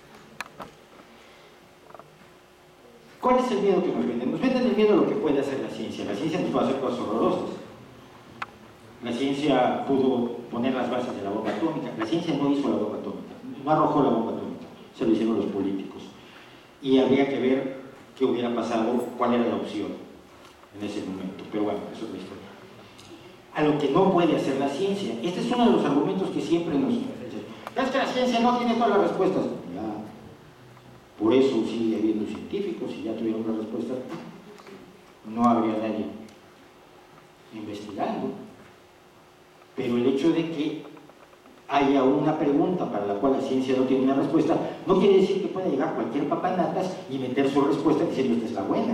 ¿Cuál es el miedo que nos venden? Nos venden el miedo a lo que puede hacer la ciencia. La ciencia nos va a hacer cosas horrorosas. La ciencia pudo poner las bases de la bomba atómica. La ciencia no hizo la bomba atómica, no arrojó la bomba atómica, se lo hicieron los políticos. Y habría que ver qué hubiera pasado, cuál era la opción en ese momento. Pero bueno, eso es la historia. A lo que no puede hacer la ciencia. Este es uno de los argumentos que siempre nos dicen. Es que la ciencia no tiene todas las respuestas. Ya. Por eso sigue habiendo científicos, si ya tuvieron las respuestas, no habría nadie investigando. Pero el hecho de que haya una pregunta para la cual la ciencia no tiene una respuesta, no quiere decir que pueda llegar cualquier papanatas y meter su respuesta diciendo esta es la buena.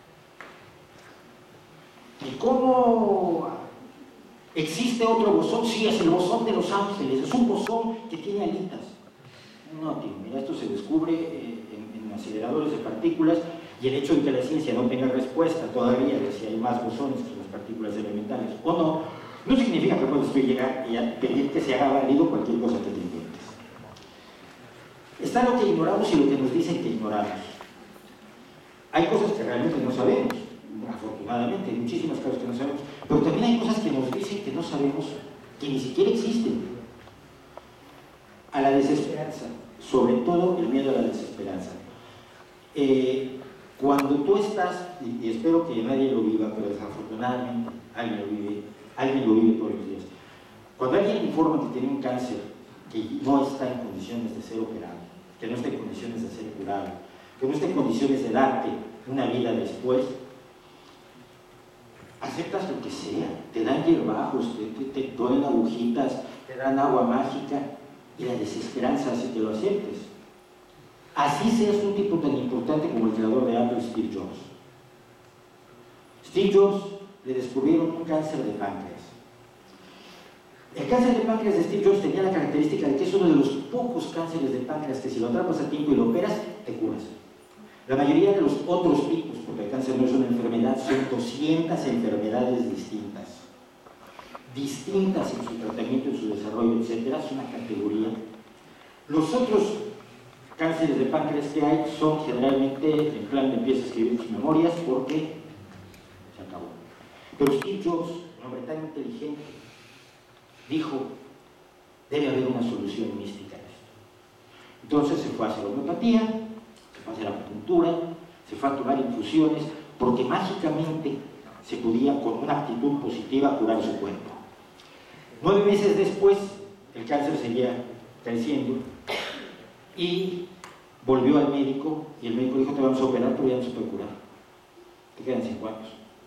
¿Y cómo existe otro bosón? Sí, es el bosón de Los Ángeles, es un bosón que tiene alitas. No, tío, mira, esto se descubre eh, en, en aceleradores de partículas, y el hecho de que la ciencia no tenga respuesta todavía de si hay más bosones que las partículas elementales o no, no significa que puedas tú llegar y a pedir que se haga válido cualquier cosa que te inventes. Está lo que ignoramos y lo que nos dicen que ignoramos. Hay cosas que realmente no sabemos, afortunadamente, hay muchísimas cosas que no sabemos, pero también hay cosas que nos dicen que no sabemos, que ni siquiera existen. A la desesperanza, sobre todo el miedo a la desesperanza. Eh, cuando tú estás, y, y espero que nadie lo viva, pero desafortunadamente alguien lo vive, alguien lo vive todos los días. Cuando alguien informa que tiene un cáncer que no está en condiciones de ser operado, que no está en condiciones de ser curado, que no está en condiciones de darte una vida después, aceptas lo que sea, te dan hierbajos, te, te, te ponen agujitas, te dan agua mágica, y la desesperanza hace que lo aceptes. Así seas un tipo tan importante como el creador de Apple, Steve Jobs. Steve Jobs le descubrieron un cáncer de páncreas. El cáncer de páncreas de Steve Jobs tenía la característica de que es uno de los pocos cánceres de páncreas que si lo atrapas a tiempo y lo operas, te curas. La mayoría de los otros tipos, porque el cáncer no es una enfermedad, son doscientas enfermedades distintas. Distintas en su tratamiento, en su desarrollo, etcétera, es una categoría. Los otros cánceres de páncreas que hay son generalmente en plan de empieza a escribir sus memorias porque se acabó. Pero Steve Jobs, un hombre tan inteligente, dijo, debe haber una solución mística a esto. Entonces se fue a hacer homeopatía, se fue a hacer acupuntura, se fue a tomar infusiones, porque mágicamente se podía con una actitud positiva curar su cuerpo. Nueve meses después, el cáncer seguía creciendo y volvió al médico y el médico dijo, te vamos a operar, pero ya no se puede curar. Te quedan cinco años.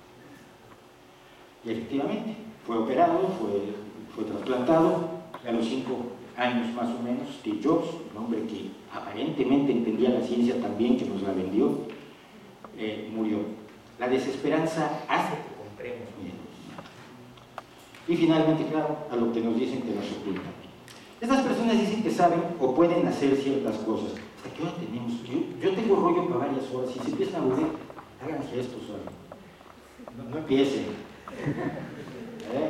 Y efectivamente, fue operado, fue, fue trasplantado, y a los cinco años más o menos, Steve Jobs, un hombre que aparentemente entendía la ciencia tan bien que nos la vendió, eh, murió. La desesperanza hace que compremos miedo. Y finalmente, claro, a lo que nos dicen que nos ocultan. Estas personas dicen que saben o pueden hacer ciertas cosas. ¿Hasta qué hora tenemos? Yo, yo tengo rollo para varias horas. Si se empiezan a aburrir, hagan gestos o algo. No, no empiecen. ¿Eh?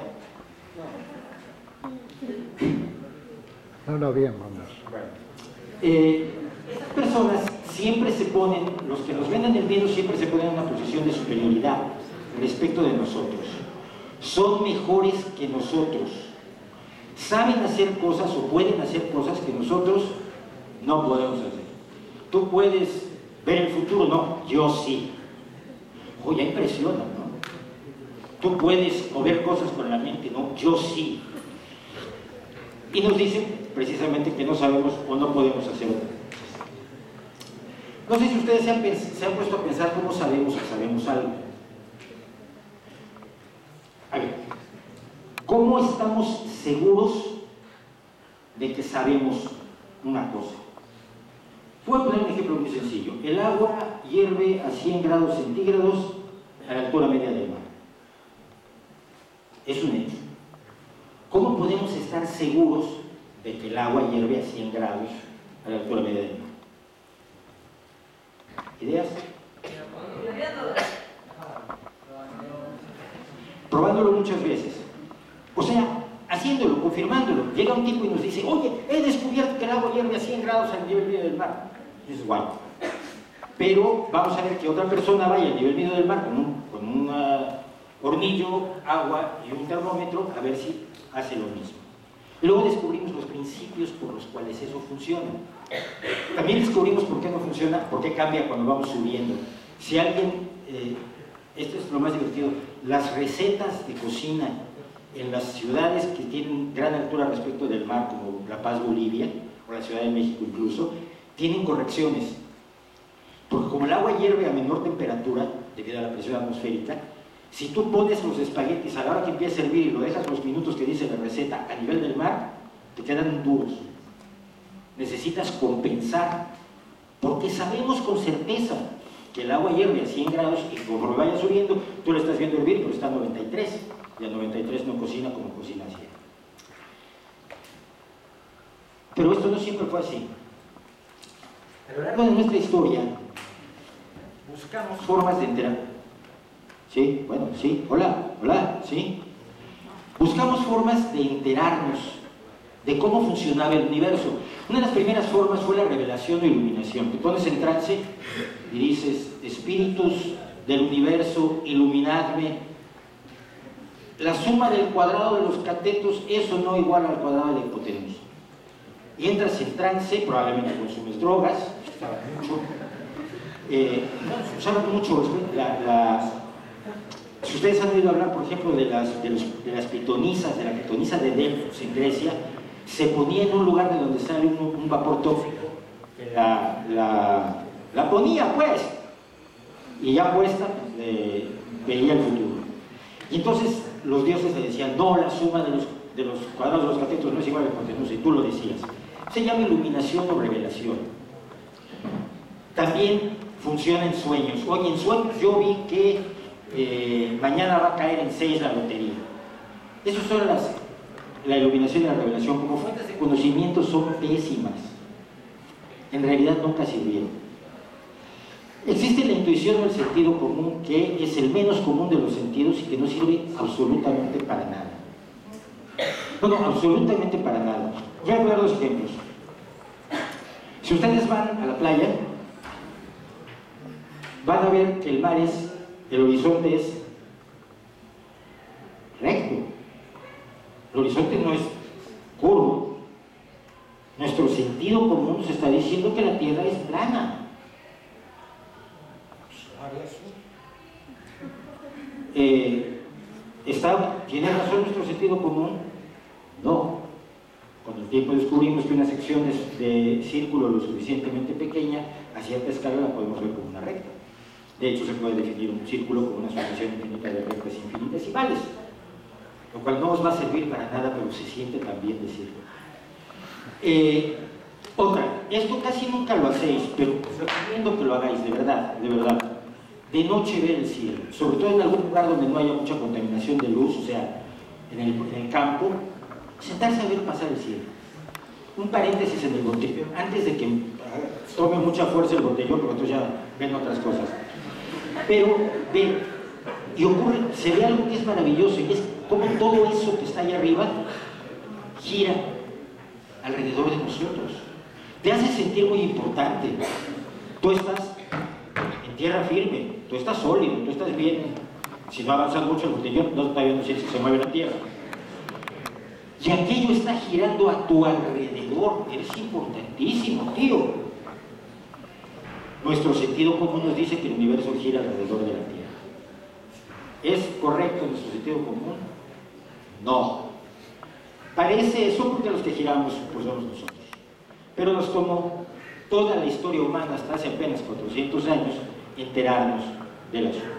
No, no, bien, vamos. Bueno. Eh, estas personas siempre se ponen, los que nos venden el miedo siempre se ponen en una posición de superioridad respecto de nosotros. Son mejores que nosotros. Saben hacer cosas o pueden hacer cosas que nosotros no podemos hacer. Tú puedes ver el futuro, no, yo sí. Oye, impresiona, ¿no? Tú puedes mover cosas con la mente, no, yo sí. Y nos dicen precisamente que no sabemos o no podemos hacer otra cosa. No sé si ustedes se han, se han puesto a pensar cómo sabemos que sabemos algo. A ver, ¿cómo estamos seguros de que sabemos una cosa? Voy a poner un ejemplo muy sencillo. El agua hierve a cien grados centígrados a la altura media del mar. Es un hecho. ¿Cómo podemos estar seguros de que el agua hierve a cien grados a la altura media del mar? ¿Ideas? Probándolo muchas veces. O sea, haciéndolo, confirmándolo. Llega un tipo y nos dice, oye, he descubierto que el agua hierve a cien grados al nivel medio del mar. Y es guay. Pero vamos a ver que otra persona vaya al nivel medio del mar con un, con un uh, hornillo, agua y un termómetro a ver si hace lo mismo. Y luego descubrimos los principios por los cuales eso funciona. También descubrimos por qué no funciona, por qué cambia cuando vamos subiendo. Si alguien, eh, esto es lo más divertido, las recetas de cocina en las ciudades que tienen gran altura respecto del mar, como La Paz, Bolivia, o la Ciudad de México incluso, tienen correcciones. Porque como el agua hierve a menor temperatura, debido a la presión atmosférica, si tú pones los espaguetis a la hora que empieza a hervir y lo dejas los minutos que dice la receta a nivel del mar, te quedan duros. Necesitas compensar, porque sabemos con certeza que el agua hierve a cien grados y conforme vaya subiendo, tú lo estás viendo hervir, pero está a noventa y tres, y a noventa y tres no cocina como cocina a cien. Pero esto no siempre fue así. A lo largo de nuestra historia, buscamos formas de enterar. Sí, bueno, sí, hola, hola, sí. Buscamos formas de enterarnos de cómo funcionaba el universo. Una de las primeras formas fue la revelación o iluminación. Te pones en trance y dices, espíritus del universo, iluminadme. La suma del cuadrado de los catetos es o no igual al cuadrado de la hipotenusa. Y entras en trance, probablemente consumes drogas, usaba mucho. Eh, no, usaba mucho la, la Si ustedes han oído hablar, por ejemplo, de las, de, los, de las pitonisas, de la pitonisa de Delfos en Grecia, se ponía en un lugar de donde sale un, un vapor tóxico, la, la, la ponía pues, y ya puesta, eh, veía el futuro. Y entonces los dioses le decían, no, la suma de los, de los cuadrados de los catetos no es igual a la hipotenusa, y tú lo decías. Se llama iluminación o revelación. También funciona en sueños. Oye, en sueños yo vi que Eh, mañana va a caer en seis la lotería. Esas son las, la iluminación y la revelación. Como fuentes de conocimiento son pésimas. En realidad nunca sirvieron. Existe la intuición o el sentido común, que es el menos común de los sentidos y que no sirve absolutamente para nada. No, no, absolutamente para nada. Voy a poner dos ejemplos. Si ustedes van a la playa, van a ver que el mar es el horizonte es recto. El horizonte no es curvo. Nuestro sentido común nos está diciendo que la Tierra es plana. Eh, está, ¿Tiene razón nuestro sentido común? No. Con el tiempo descubrimos que una sección de, de círculo lo suficientemente pequeña, a cierta escala la podemos ver como una recta. De hecho, se puede definir un círculo como una sucesión infinita de rectas infinitesimales. lo cual no os va a servir para nada, pero se siente también decirlo. Eh, otra, esto casi nunca lo hacéis, pero os recomiendo que lo hagáis, de verdad, de verdad. De noche ver el cielo, sobre todo en algún lugar donde no haya mucha contaminación de luz, o sea, en el, en el campo, sentarse a ver pasar el cielo. Un paréntesis en el botellón, antes de que tome mucha fuerza el botellón, porque entonces ya ven otras cosas. Pero ven, y ocurre, se ve algo que es maravilloso, y es como todo eso que está ahí arriba gira alrededor de nosotros. Te hace sentir muy importante. Tú estás en tierra firme, tú estás sólido, tú estás bien. Si no avanzas mucho el botellón, no está viendo si se mueve la tierra. Y aquello está girando a tu alrededor. Eres importantísimo, tío. Nuestro sentido común nos dice que el universo gira alrededor de la Tierra. ¿Es correcto nuestro sentido común? No. Parece eso porque los que giramos pues somos nosotros. Pero nos tomó toda la historia humana hasta hace apenas cuatrocientos años enterarnos de las cosas.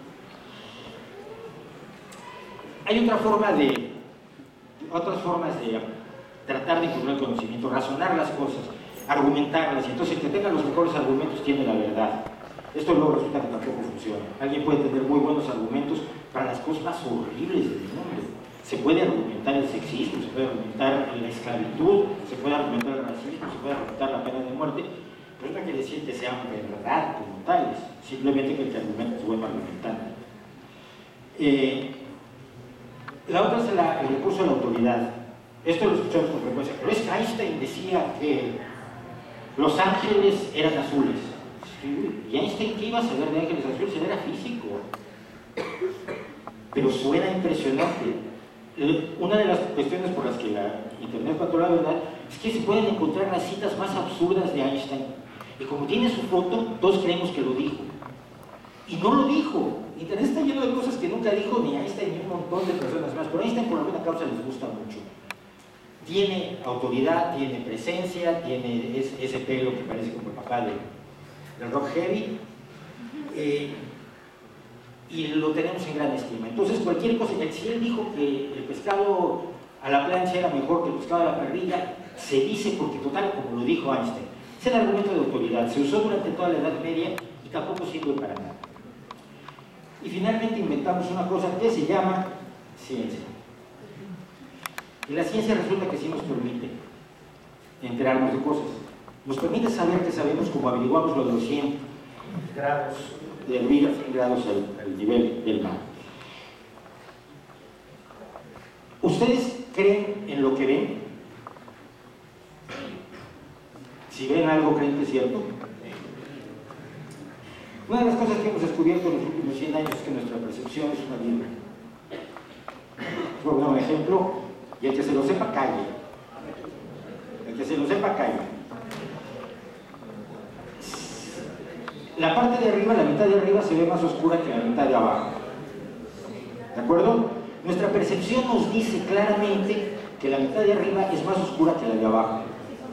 Hay otra forma de, otras formas de tratar de incluir el conocimiento, razonar las cosas, argumentarlas, y entonces el que tenga los mejores argumentos tiene la verdad. Esto luego resulta que tampoco funciona. Alguien puede tener muy buenos argumentos para las cosas más horribles del mundo. Se puede argumentar el sexismo, se puede argumentar la esclavitud, se puede argumentar el racismo, se puede argumentar la pena de muerte, pero no quiere decir que sean verdad como tales, simplemente que el que argumenta es bueno argumentando. Eh, la otra es la, el recurso a la autoridad. Esto lo escuchamos con frecuencia, pero es que Einstein decía que los ángeles eran azules. ¿Y Einstein qué iba a saber de ángeles azules? Él era físico. Pero suena impresionante. Una de las cuestiones por las que la Internet faltó la verdad es que se pueden encontrar las citas más absurdas de Einstein. Y como tiene su foto, todos creemos que lo dijo. Y no lo dijo. Internet está lleno de cosas que nunca dijo ni Einstein ni un montón de personas más. Pero Einstein por alguna causa les gusta mucho. Tiene autoridad, tiene presencia, tiene ese, ese pelo que parece como el papá de, del rock heavy. Eh, y lo tenemos en gran estima. Entonces cualquier cosa, si él dijo que el pescado a la plancha era mejor que el pescado a la parrilla, se dice porque total, como lo dijo Einstein, es el argumento de autoridad, se usó durante toda la Edad Media y tampoco sirve para nada. Y finalmente inventamos una cosa que se llama ciencia. Y la ciencia resulta que sí nos permite enterarnos de cosas. Nos permite saber que sabemos, como averiguamos lo de los cien grados de hervir a cien grados al, al nivel del mar. ¿Ustedes creen en lo que ven? Si ven algo, ¿creen que es cierto? Una de las cosas que hemos descubierto en los últimos cien años es que nuestra percepción es una libra. Voy a dar un ejemplo, y el que se lo sepa, calle. El que se lo sepa, calle. La parte de arriba, la mitad de arriba, se ve más oscura que la mitad de abajo. ¿De acuerdo? Nuestra percepción nos dice claramente que la mitad de arriba es más oscura que la de abajo.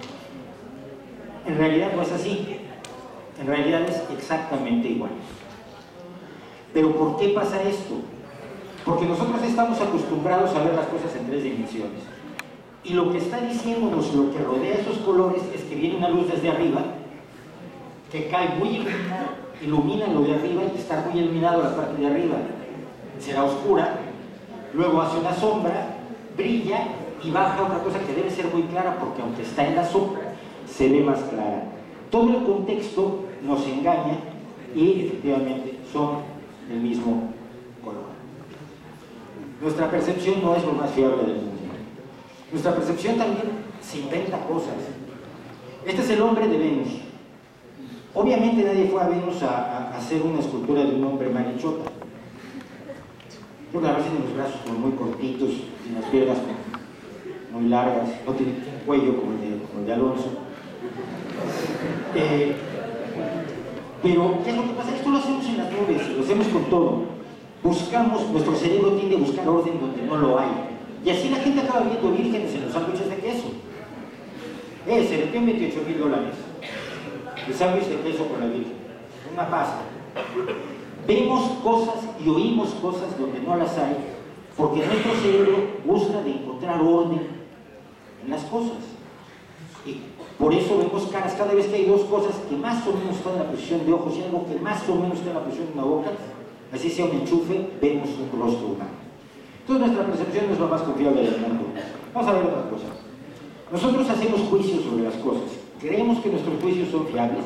En realidad no es así. En realidad es exactamente igual. ¿Pero por qué pasa esto? Porque nosotros estamos acostumbrados a ver las cosas en tres dimensiones. Y lo que está diciéndonos, lo que rodea esos colores, es que viene una luz desde arriba que cae muy iluminado, ilumina lo de arriba y está muy iluminado la parte de arriba. Será oscura, luego hace una sombra, brilla y baja otra cosa que debe ser muy clara porque aunque está en la sombra, se ve más clara. Todo el contexto nos engaña y efectivamente son del mismo color. Nuestra percepción no es lo más fiable del mundo. Nuestra percepción también se inventa cosas. Este es el hombre de Venus. Obviamente nadie fue a Venus a, a, a hacer una escultura de un hombre marichota. Porque a veces tiene los brazos como muy cortitos, tiene las piernas como muy largas, no tiene un cuello como el de, como el de Alonso. Eh, pero, ¿qué es lo que pasa? Esto lo hacemos en las nubes, lo hacemos con todo. Buscamos, nuestro cerebro tiende a buscar orden donde no lo hay. Y así la gente acaba viendo vírgenes en los sándwiches de queso. Eh, se metió en veintiocho mil dólares. El sándwich de queso con la virgen. Una pasta. Vemos cosas y oímos cosas donde no las hay porque nuestro cerebro busca de encontrar orden en las cosas. Y por eso vemos caras cada vez que hay dos cosas que más o menos están en la posición de ojos y algo que más o menos está en la posición de una boca, así sea un enchufe, vemos un rostro humano. Entonces nuestra percepción no es lo más confiable del mundo. Vamos a ver otra cosa. Nosotros hacemos juicios sobre las cosas. ¿Creemos que nuestros juicios son fiables?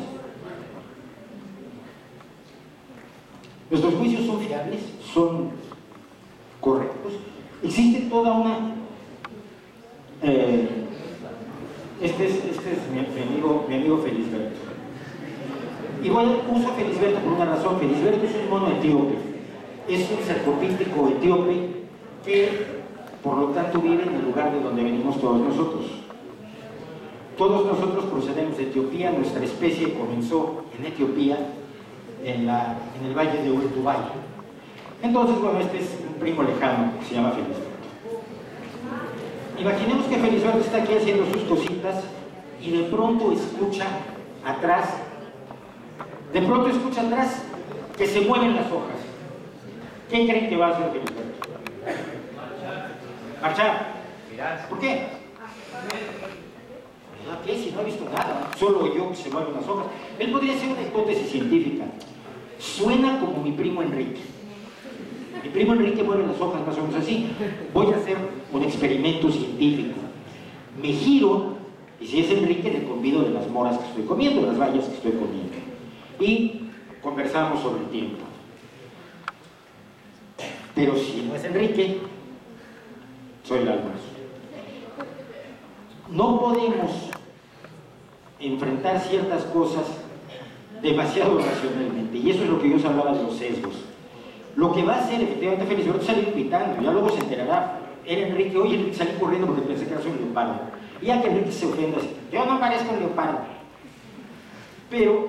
¿Nuestros juicios son fiables? ¿Son correctos? Existe toda una... Eh, este es, este es mi, mi, amigo, mi amigo Felisberto. Y bueno, uso a Felisberto por una razón. Felisberto es un mono etíope. Es un sarcopítico etíope que, por lo tanto, vive en el lugar de donde venimos todos nosotros. Todos nosotros procedemos de Etiopía. Nuestra especie comenzó en Etiopía, en, la, en el valle de Urtubay. Entonces, bueno, este es un primo lejano que se llama Felisberto. Imaginemos que Felisberto está aquí haciendo sus cositas y de pronto escucha atrás, de pronto escucha atrás que se mueven las hojas. ¿Qué creen que va a hacer Felisberto? Marchar. ¿Por qué? ¿A qué? Si no ha visto nada, solo yo que se mueven las hojas. Él podría ser una hipótesis científica. Suena como mi primo Enrique. Mi primo Enrique mueve las hojas más o menos así. Voy a hacer un experimento científico. Me giro, y si es Enrique, le convido de las moras que estoy comiendo, de las bayas que estoy comiendo. Y conversamos sobre el tiempo. Pero si no es Enrique, soy el almuerzo. No podemos enfrentar ciertas cosas demasiado racionalmente, y eso es lo que yo os hablaba de los sesgos. Lo que va a hacer efectivamente Felisberto es salir pitando, ya luego se enterará. Era Enrique, oye, Enrique, salí corriendo porque pensé que era un leopardo. Y ya que Enrique se ofenda, así, yo no parezco un leopardo. Pero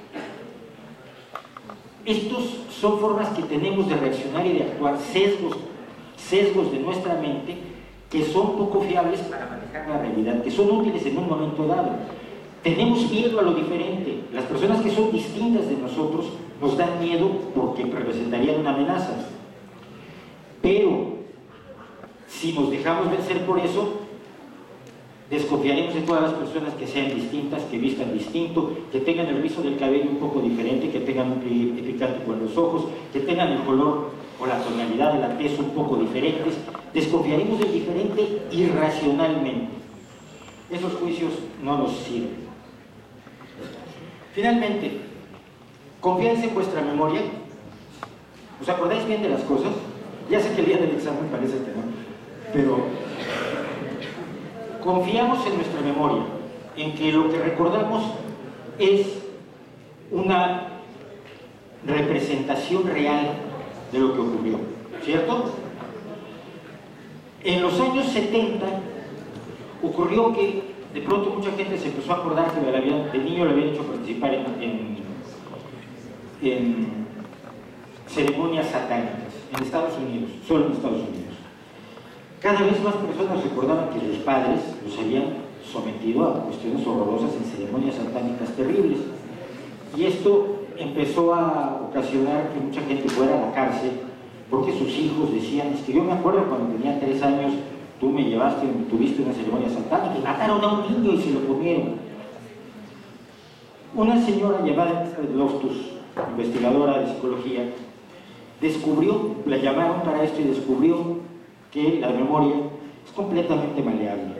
estos son formas que tenemos de reaccionar y de actuar, sesgos, sesgos de nuestra mente, que son poco fiables para manejar la realidad, que son útiles en un momento dado. Tenemos miedo a lo diferente. Las personas que son distintas de nosotros nos dan miedo porque representarían una amenaza. Pero si nos dejamos vencer por eso, desconfiaremos de todas las personas que sean distintas, que vistan distinto, que tengan el rizo del cabello un poco diferente, que tengan un picante en los ojos, que tengan el color o la tonalidad de la tez un poco diferentes. Desconfiaremos del diferente irracionalmente. Esos juicios no nos sirven. Finalmente, confianza en vuestra memoria. ¿Os acordáis bien de las cosas? Ya sé que el día del examen parece que no, pero confiamos en nuestra memoria, en que lo que recordamos es una representación real de lo que ocurrió, ¿cierto? En los años setenta ocurrió que de pronto mucha gente se empezó a acordar que de niño le habían hecho participar en, en, en ceremonias satánicas en Estados Unidos, solo en Estados Unidos. Cada vez más personas recordaban que los padres los habían sometido a cuestiones horrorosas en ceremonias satánicas terribles. Y esto empezó a ocasionar que mucha gente fuera a la cárcel porque sus hijos decían, es que yo me acuerdo cuando tenía tres años, tú me llevaste, me tuviste una ceremonia satánica y mataron a un niño y se lo comieron. Una señora llamada Elizabeth Loftus, investigadora de psicología, descubrió, la llamaron para esto y descubrió que la memoria es completamente maleable.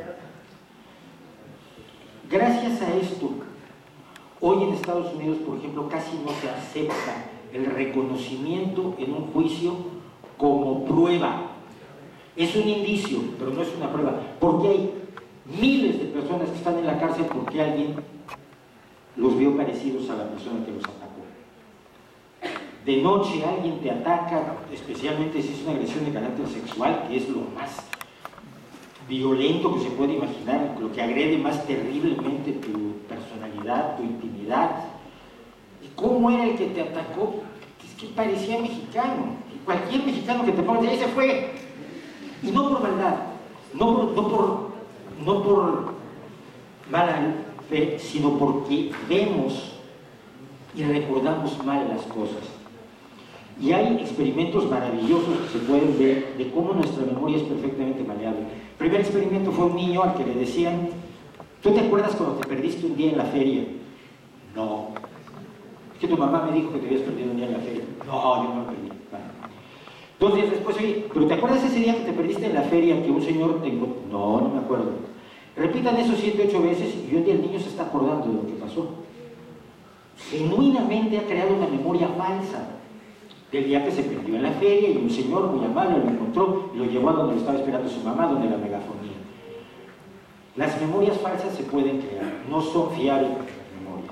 Gracias a esto, hoy en Estados Unidos, por ejemplo, casi no se acepta el reconocimiento en un juicio como prueba. Es un indicio, pero no es una prueba, porque hay miles de personas que están en la cárcel porque alguien los vio parecidos a la persona que los atacó. De noche alguien te ataca, especialmente si es una agresión de carácter sexual, que es lo más violento que se puede imaginar, lo que agrede más terriblemente tu personalidad, tu intimidad. ¿Y cómo era el que te atacó? Es que parecía mexicano. Y cualquier mexicano que te ponga, ahí se fue. Y no por maldad, no por, no por, no por mala fe, sino porque vemos y recordamos mal las cosas. Y hay experimentos maravillosos que se pueden ver de cómo nuestra memoria es perfectamente maleable. El primer experimento fue un niño al que le decían: ¿tú te acuerdas cuando te perdiste un día en la feria? No. Es que tu mamá me dijo que te habías perdido un día en la feria. No, yo no lo perdí. Vale. Dos días después, oye, ¿pero te acuerdas ese día que te perdiste en la feria que un señor te encontró? No, no me acuerdo. Repitan eso siete, ocho veces y un día el niño se está acordando de lo que pasó. Genuinamente ha creado una memoria falsa del día que se perdió en la feria y un señor muy amable lo encontró y lo llevó a donde lo estaba esperando su mamá, donde la megafonía. Las memorias falsas se pueden crear, no son fiables las memorias.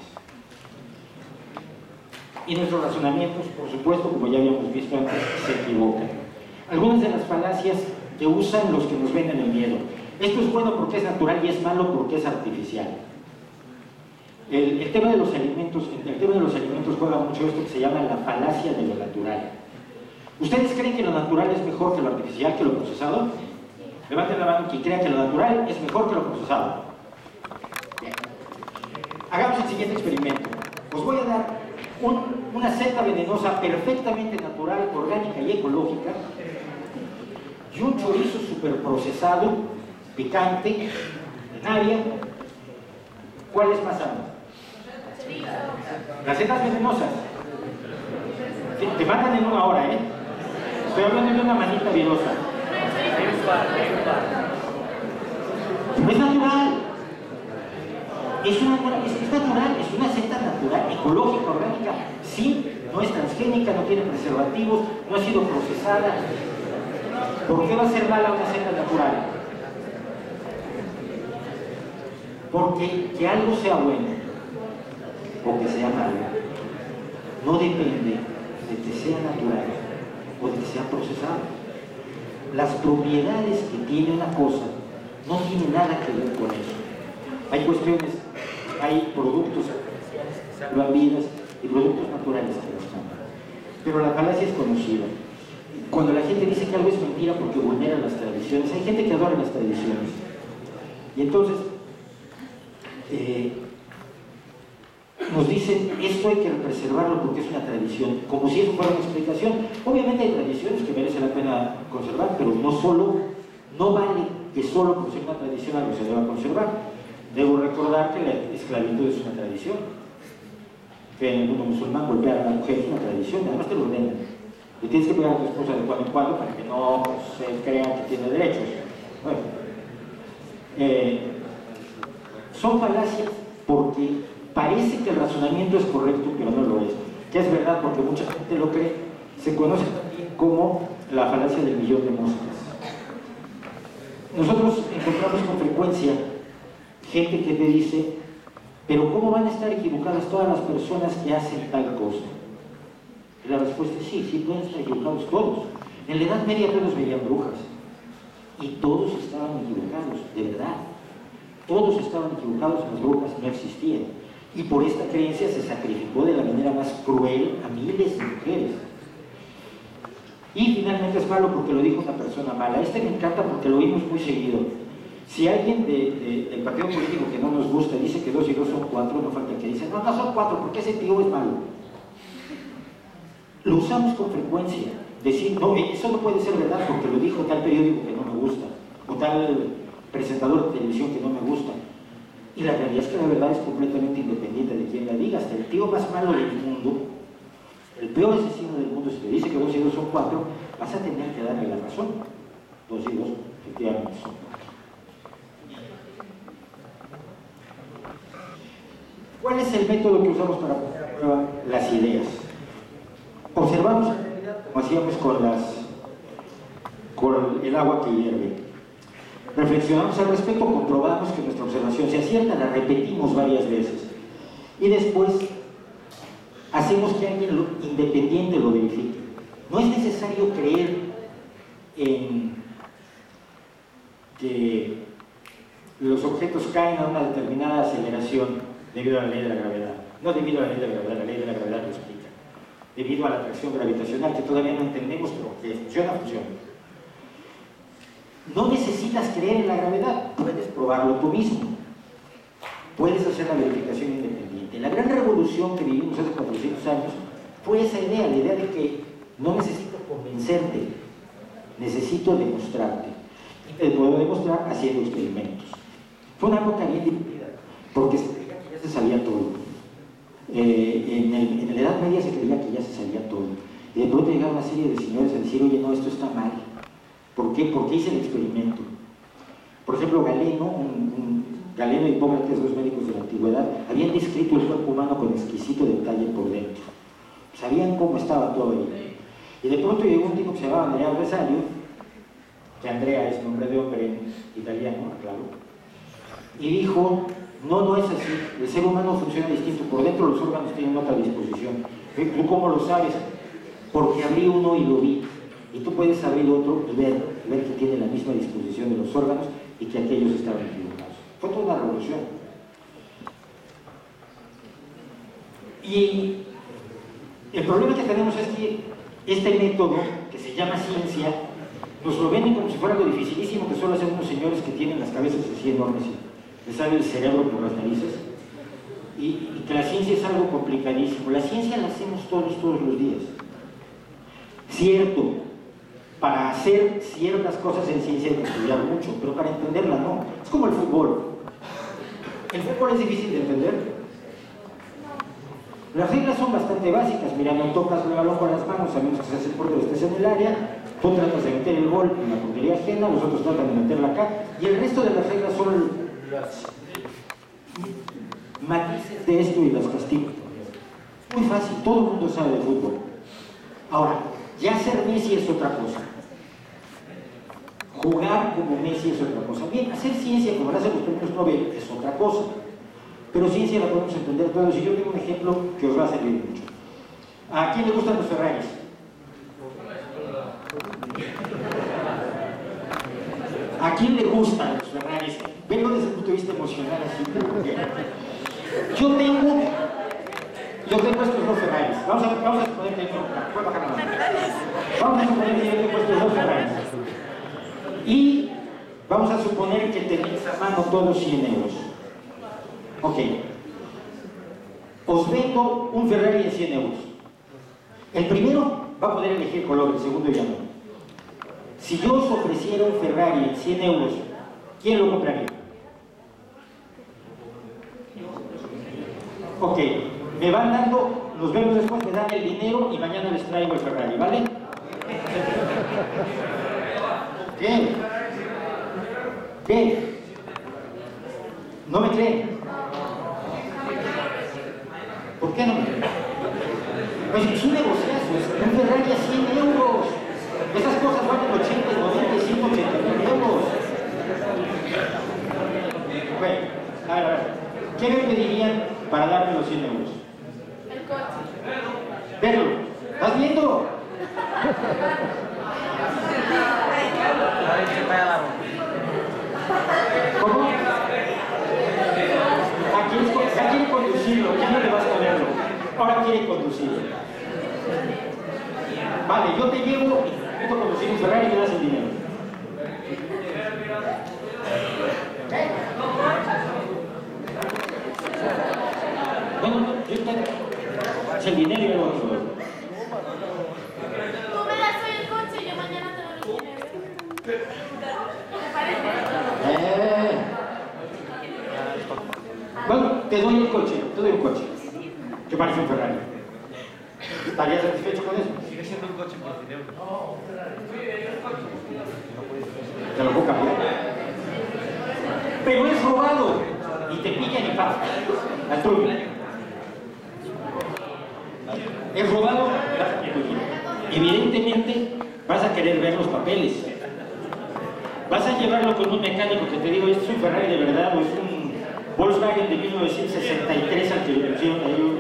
Y nuestros razonamientos, por supuesto, como ya habíamos visto antes, se equivocan. Algunas de las falacias que usan los que nos venden el miedo. Esto es bueno porque es natural y es malo porque es artificial. El, el, tema de los alimentos, el tema de los alimentos juega mucho esto que se llama la falacia de lo natural. ¿Ustedes creen que lo natural es mejor que lo artificial, que lo procesado? Levanten la mano quien crea que lo natural es mejor que lo procesado. Bien. Hagamos el siguiente experimento. Os voy a dar un, una seta venenosa perfectamente natural, orgánica y ecológica y un chorizo superprocesado, picante, en área. ¿Cuál es más sano? Las setas venenosas. Sí, te matan en una hora, ¿eh? Estoy hablando de una manita virosa. Pero es natural. Es, una, es, es natural, es una seta natural, ecológica, orgánica. Sí, no es transgénica, no tiene preservativos, no ha sido procesada. ¿Por qué va a ser mala una seta natural? Porque que algo sea bueno o que sea malo no depende de que sea natural o de que sea procesado. Las propiedades que tiene una cosa no tienen nada que ver con eso. Hay cuestiones, hay productos que salvan vidas y productos naturales que las cambian. Pero la falacia es conocida. Cuando la gente dice que algo es mentira porque vulnera las tradiciones, hay gente que adora las tradiciones. Y entonces Eh, nos dicen, esto hay que preservarlo porque es una tradición, como si eso fuera una explicación. Obviamente hay tradiciones que merecen la pena conservar, pero no solo, no vale que solo por ser una tradición algo se deba conservar. Debo recordar que la esclavitud es una tradición, que en el mundo musulmán golpear a la mujer es una tradición, además te lo ordenan. Y tienes que pegar a tu esposa de cuando en cuando para que no se crea que tiene derechos. Bueno, eh, son falacias porque parece que el razonamiento es correcto, pero no lo es. Que es verdad porque mucha gente lo cree. Se conoce también como la falacia del millón de moscas. Nosotros encontramos con frecuencia gente que te dice, pero ¿cómo van a estar equivocadas todas las personas que hacen tal cosa? Y la respuesta es sí, sí pueden estar equivocados todos. En la Edad Media todos veían brujas y todos estaban equivocados, de verdad. Todos estaban equivocados, las brujas no existían. Y por esta creencia se sacrificó de la manera más cruel a miles de mujeres. Y finalmente es malo porque lo dijo una persona mala. Este me encanta porque lo oímos muy seguido. Si alguien de, de, del partido político que no nos gusta dice que dos y dos son cuatro, no falta que dice, no, no son cuatro, porque ese tío es malo. Lo usamos con frecuencia. Decir, no, eso no puede ser verdad porque lo dijo tal periódico que no me gusta, o tal presentador de televisión que no me gusta. Y la realidad es que la verdad es completamente independiente de quién la diga. Hasta el tío más malo del mundo, el peor asesino del mundo, si te dice que dos y dos son cuatro, vas a tener que darle la razón. Dos y dos, efectivamente, son cuatro. ¿Cuál es el método que usamos para poner a prueba las ideas? Observamos la realidad como hacíamos con, las, con el agua que hierve. Reflexionamos al respecto, comprobamos que nuestra observación se acierta, la repetimos varias veces y después hacemos que alguien lo, independiente lo verifique. No es necesario creer en que los objetos caen a una determinada aceleración debido a la ley de la gravedad. No debido a la ley de la gravedad, la ley de la gravedad lo explica. Debido a la atracción gravitacional que todavía no entendemos, pero que funciona, funciona. No necesitas creer en la gravedad, puedes probarlo tú mismo. Puedes hacer la verificación independiente. La gran revolución que vivimos hace cuatrocientos años fue esa idea, la idea de que No necesito convencerte, necesito demostrarte. Y te puedo demostrar haciendo experimentos. Fue una época bien divertida, porque se creía que ya se sabía todo. Eh, en, el, en la Edad Media se creía que ya se sabía todo. Y de pronto llegaba una serie de señores a decir, oye, no, esto está mal. ¿Por qué? Porque hice el experimento. Por ejemplo, Galeno, un, un, Galeno y Hipócrates, dos médicos de la antigüedad, habían descrito el cuerpo humano con exquisito detalle por dentro. Sabían cómo estaba todo ahí. Y de pronto llegó un tipo que se llamaba Andrea Vesalio, que Andrea es nombre de hombre en italiano, claro, y dijo, no, no es así, el ser humano funciona distinto, por dentro los órganos tienen otra disposición. ¿Tú cómo lo sabes? Porque abrí uno y lo vi, y tú puedes abrir otro y ver, ver que tiene la misma disposición de los órganos y que aquellos estaban equivocados. Fue toda una revolución. Y el problema que tenemos es que este método, que se llama ciencia, nos lo venden como si fuera algo dificilísimo, que solo hacen unos señores que tienen las cabezas así enormes y les sale el cerebro por las narices, y, y que la ciencia es algo complicadísimo. La ciencia la hacemos todos, todos los días. Cierto, para hacer ciertas cosas en ciencia hay que estudiar mucho, pero para entenderla no. Es como el fútbol. El fútbol es difícil de entender. Las reglas son bastante básicas. Mira, no tocas el balón con las manos a menos que seas el portero, estés en el área, tú tratas de meter el gol en la portería ajena, los otros tratan de meterla acá, y el resto de las reglas son las matices de esto y las castigos. Muy fácil, todo el mundo sabe de fútbol. Ahora, ya ser Messi es otra cosa. Jugar como Messi es otra cosa. Bien, hacer ciencia como lo hacen los premios Nobel es otra cosa. Pero ciencia la podemos entender todos, y yo tengo un ejemplo que os va a servir mucho. ¿A quién le gustan los Ferraris? ¿A quién le gustan los Ferraris? Vengo desde el punto de vista emocional así, porque yo tengo yo tengo estos dos Ferraris. Vamos a, vamos a suponer que puedo bajar la mano. Vamos a suponer que yo tengo estos dos Ferraris. Y vamos a suponer que tenéis a mano todos cien euros. Ok, os vendo un Ferrari de cien euros. El primero va a poder elegir color, el segundo ya no. Si yo os ofreciera un Ferrari en cien euros, ¿quién lo compraría? Ok, me van dando, nos vemos después, me dan el dinero y mañana les traigo el Ferrari, ¿vale? ¿Qué? ¿Qué? ¿No me creen? ¿Por qué no me creen? Pues es un negociazo, es un Ferrari a cien euros. Esas cosas valen ochenta, noventa, ciento ochenta mil euros. Bueno, a ver, a ver. ¿Qué me pedirían para darme los cien euros? El coche. Verlo. ¿Estás viendo? ¿Cómo? ¿A quién, a quién conducirlo? Ya no le vas a verlo. Ahora quiere conducirlo. Vale, yo te llevo y puedo conducir un Ferrari y me das el dinero. ¿Eh? Bueno, yo te... el dinero y el otro. Tú me das hoy el coche y yo mañana te doy el dinero. ¿Te parece? Eh. Bueno, te doy el coche, te doy un coche. Que parece un Ferrari. ¿Estarías satisfecho con eso? Sigue siendo un coche por cien euros. Te lo puedo cambiar. Pero es robado. Y te pillan y pasa. Al truco. Es robado, evidentemente vas a querer ver los papeles. Vas a llevarlo con un mecánico que te digo, ¿este es un Ferrari de verdad o es un Volkswagen de mil novecientos sesenta y tres al que le pusieron ahí?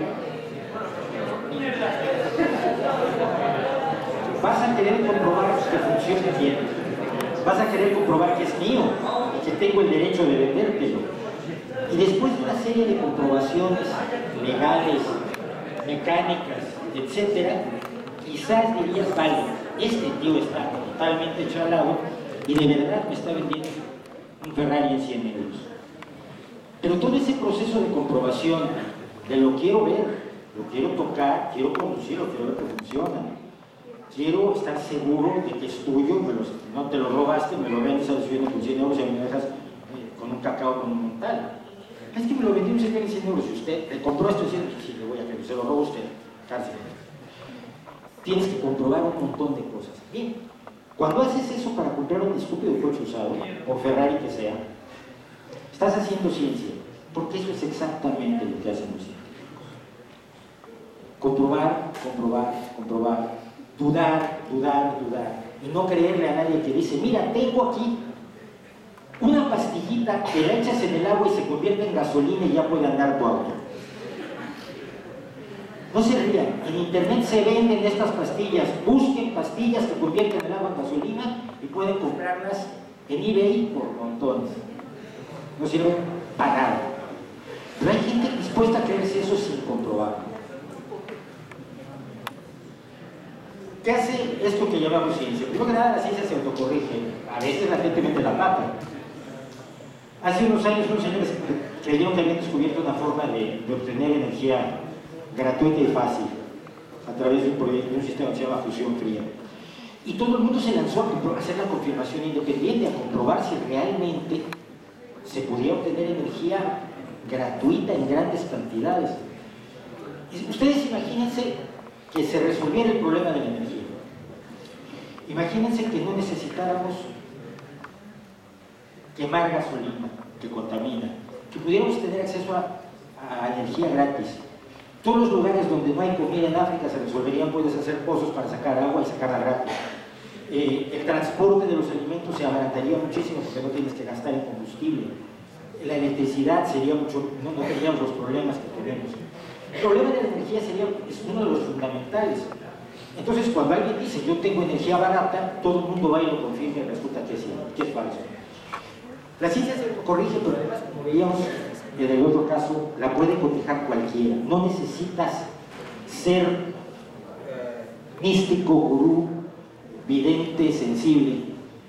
Vas a querer comprobar que funcione bien. Vas a querer comprobar que es mío y que tengo el derecho de vendértelo. Y después de una serie de comprobaciones legales, mecánicas, etcétera, quizás dirías, vale, este tío está totalmente echado al lado y de verdad me está vendiendo un Ferrari en cien euros. Pero todo ese proceso de comprobación de lo quiero ver, lo quiero tocar, quiero conducirlo, quiero ver que funciona, quiero estar seguro de que es tuyo, me los, no te lo robaste, me lo vendes a subiendo con cien euros y me dejas eh, con un cacao monumental. Es que me lo vendió un señor en cien euros y usted le compró esto diciendo que sí, le voy a creer, se lo robó usted, cárcel. Tienes que comprobar un montón de cosas. Bien, cuando haces eso para comprar un estúpido coche usado, o Ferrari que sea, estás haciendo ciencia, porque eso es exactamente lo que hacen los científicos. Comprobar, comprobar, comprobar, dudar, dudar, dudar, y no creerle a nadie que dice, mira, tengo aquí una pastillita que la echas en el agua y se convierte en gasolina y ya puede andar tu auto. No se rían, en internet se venden estas pastillas, busquen pastillas que convierten el agua en gasolina y pueden comprarlas en eBay por montones. No sirven para nada. Pero hay gente dispuesta a creerse eso sin comprobarlo. ¿Qué hace esto que llamamos ciencia? Primero que nada, la ciencia se autocorrige. A veces la gente mete la pata. Hace unos años unos señores creyeron que habían descubierto una forma de, de obtener energía gratuita y fácil a través de un, proyecto, de un sistema que se llama fusión fría. Y todo el mundo se lanzó a hacer la confirmación independiente, a comprobar si realmente se podía obtener energía gratuita en grandes cantidades. Ustedes imagínense que se resolviera el problema de la energía. Imagínense que no necesitáramos quemar gasolina que contamina, que pudiéramos tener acceso a, a energía gratis. Todos los lugares donde no hay comida en África se resolverían, puedes hacer pozos para sacar agua y sacarla gratis. Eh, el transporte de los alimentos se abarataría muchísimo porque no tienes que gastar en combustible. La electricidad sería mucho, no, no tendríamos los problemas que tenemos. El problema de la energía sería, es uno de los fundamentales. Entonces, cuando alguien dice yo tengo energía barata, todo el mundo va y lo confirma y resulta que es, que es falso. La ciencia se corrige, pero además, como veíamos en el otro caso, la puede cotejar cualquiera. No necesitas ser eh, místico, gurú, vidente, sensible.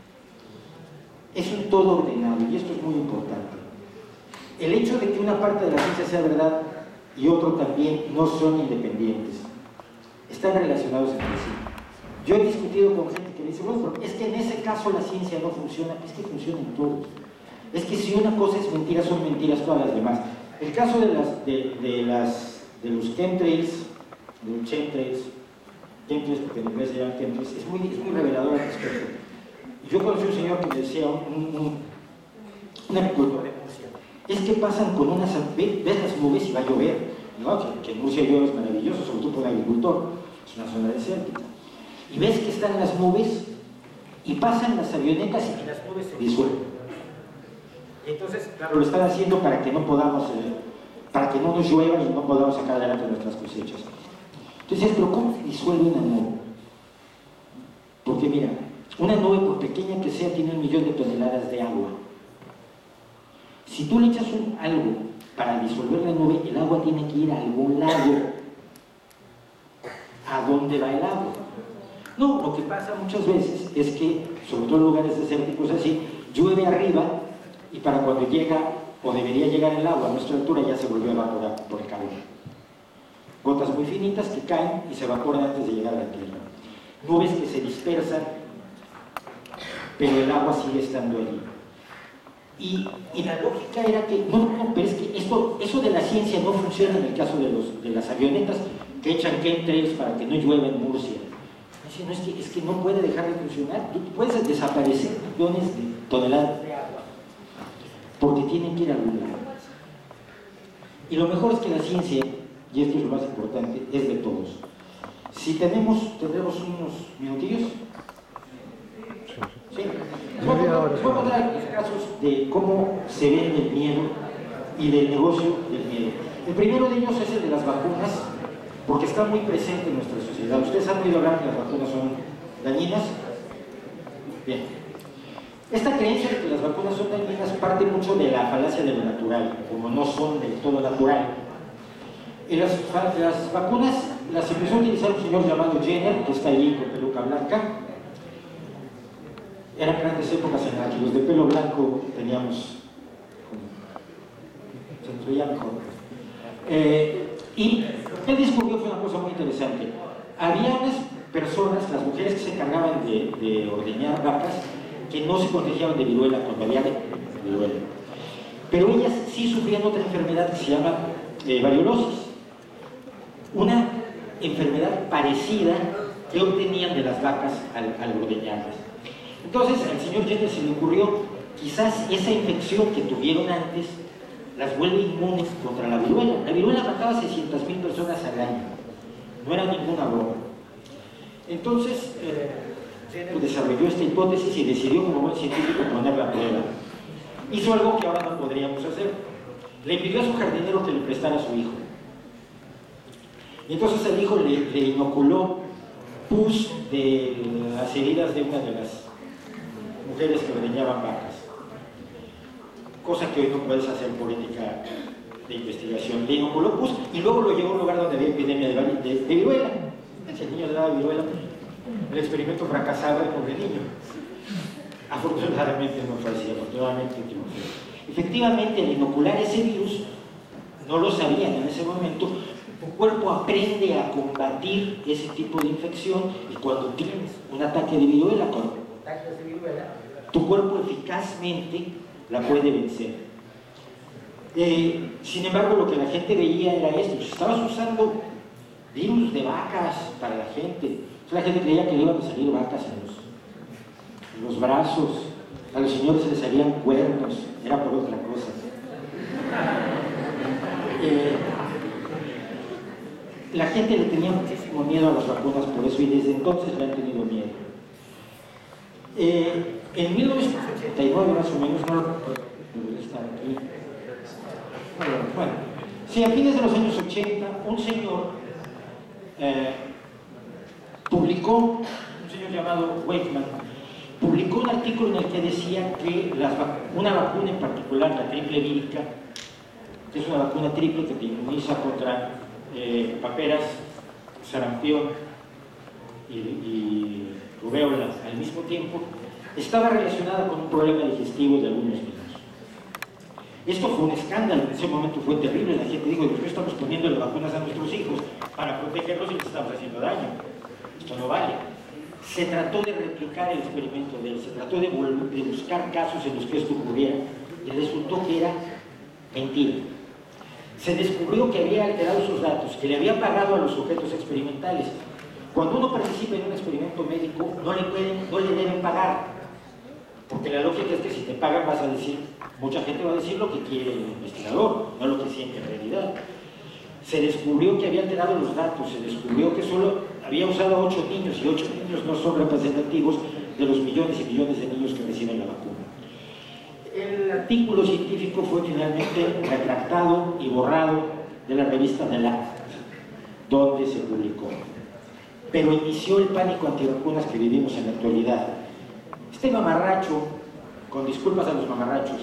Es un todo ordenado y esto es muy importante. El hecho de que una parte de la ciencia sea verdad y otro también no son independientes. Están relacionados entre sí. Yo he discutido con gente que me dice, bueno, pero es que en ese caso la ciencia no funciona. Es que funciona en todos. Es que si una cosa es mentira, son mentiras todas las demás. El caso de, las, de, de, las, de los chemtrails, de los chemtrails, chemtrails porque en inglés se llaman chemtrails, es muy, es muy revelador al respecto. Yo conocí a un señor que me decía, un, un, un agricultor de Murcia, es que pasan con unas, ves las nubes y va a llover, ¿no? Que, que en Murcia llueve es maravilloso, sobre todo por un agricultor, es una zona desértica. Y ves que están las nubes y pasan las avionetas y las nubes se disuelven. Entonces, claro, lo están haciendo para que no podamos, eh, para que no nos llueva y no podamos sacar adelante nuestras cosechas. Entonces, pero ¿cómo se disuelve una nube? Porque mira, una nube, por pequeña que sea, tiene un millón de toneladas de agua. Si tú le echas un, algo para disolver la nube, el agua tiene que ir a algún lado. ¿A dónde va el agua? No, lo que pasa muchas veces es que, sobre todo en lugares desérticos así, llueve arriba y para cuando llega, o debería llegar el agua a nuestra altura, ya se volvió a evaporar por el calor. Gotas muy finitas que caen y se evaporan antes de llegar a la tierra. Nubes que se dispersan, pero el agua sigue estando allí. Y, y la lógica era que, no, no, pero es que esto, eso de la ciencia no funciona en el caso de, los, de las avionetas que echan chemtrails para que no llueva en Murcia. No, es, que, es que no puede dejar de funcionar. Tú puedes desaparecer millones de toneladas de agua porque tienen que ir a algún lado. Y lo mejor es que la ciencia, y esto es lo más importante, es de todos. Si tenemos, tendremos unos minutillos. Sí. Voy a contar los casos de cómo se vende el miedo y del negocio del miedo. El primero de ellos es el de las vacunas, porque está muy presente en nuestra sociedad. ¿Ustedes han oído hablar que las vacunas son dañinas? Bien. Esta creencia de que las vacunas son dañinas parte mucho de la falacia de lo natural, como no son del todo natural. Y las, las vacunas las empezó a utilizar un señor llamado Jenner, que está allí con peluca blanca. Eran grandes épocas en las que los de pelo blanco teníamos, se nos veía mejor. Eh, y lo que él descubrió fue una cosa muy interesante. Había unas personas, las mujeres que se encargaban de, de ordeñar vacas, que no se contagiaban de viruela cuando había viruela. Pero ellas sí sufrían otra enfermedad que se llama eh, variolosis, una enfermedad parecida que obtenían de las vacas al, al ordeñarlas. Entonces al señor Jenner se le ocurrió, quizás esa infección que tuvieron antes las vuelve inmunes contra la viruela. La viruela mataba a seiscientas mil personas al año, no era ninguna broma. Entonces eh, Jenner desarrolló esta hipótesis y decidió como buen científico ponerla a prueba. Hizo algo que ahora no podríamos hacer. Le pidió a su jardinero que le prestara a su hijo. Y entonces el hijo le, le inoculó pus de las heridas de una de las mujeres que ordeñaban vacas. Cosa que hoy no puedes hacer por ética de investigación. Le inoculó pus y luego lo llevó a un lugar donde había epidemia de, de, de viruela. Si el niño le daba viruela, el experimento fracasaba el pobre niño. Afortunadamente no fue así, afortunadamente triunfó. Efectivamente, al inocular ese virus, no lo sabían en ese momento, tu cuerpo aprende a combatir ese tipo de infección y cuando tienes un ataque de viruela, cuando contagias de viruela, tu cuerpo eficazmente la puede vencer. Eh, sin embargo, lo que la gente veía era esto: pues estabas usando virus de vacas para la gente. Entonces, la gente creía que le iban a salir vacas en los, en los brazos, a los señores se les salían cuernos, era por otra cosa. Eh, la gente le tenía muchísimo miedo a las vacunas por eso y desde entonces le han tenido miedo. Eh, en mil novecientos ochenta y nueve más o menos, no debería estar aquí. Bueno, bueno, sí, a fines de los años ochenta, un señor eh, publicó, un señor llamado Wakeman, publicó un artículo en el que decía que las, una vacuna en particular, la triple vírica, que es una vacuna triple que te inmuniza contra eh, paperas, sarampión y, y rubéola al mismo tiempo, estaba relacionada con un problema digestivo de algunos niños. Esto fue un escándalo, en ese momento fue terrible, la gente dijo: ¿por qué estamos poniendo las vacunas a nuestros hijos para protegerlos y les estamos haciendo daño? Esto no vale. Se trató de replicar el experimento de él, se trató de, de buscar casos en los que esto ocurriera y resultó que era mentira. Se descubrió que había alterado sus datos, que le había pagado a los sujetos experimentales. Cuando uno participa en un experimento médico, no le, pueden, no le deben pagar, porque la lógica es que si te pagan vas a decir, mucha gente va a decir lo que quiere el investigador, no lo que siente en realidad. Se descubrió que había alterado los datos, se descubrió que solo había usado a ocho niños y ocho niños no son representativos de los millones y millones de niños que reciben la vacuna. El artículo científico fue finalmente retractado y borrado de la revista The Lancet, donde se publicó. Pero inició el pánico antivacunas que vivimos en la actualidad. Este mamarracho, con disculpas a los mamarrachos,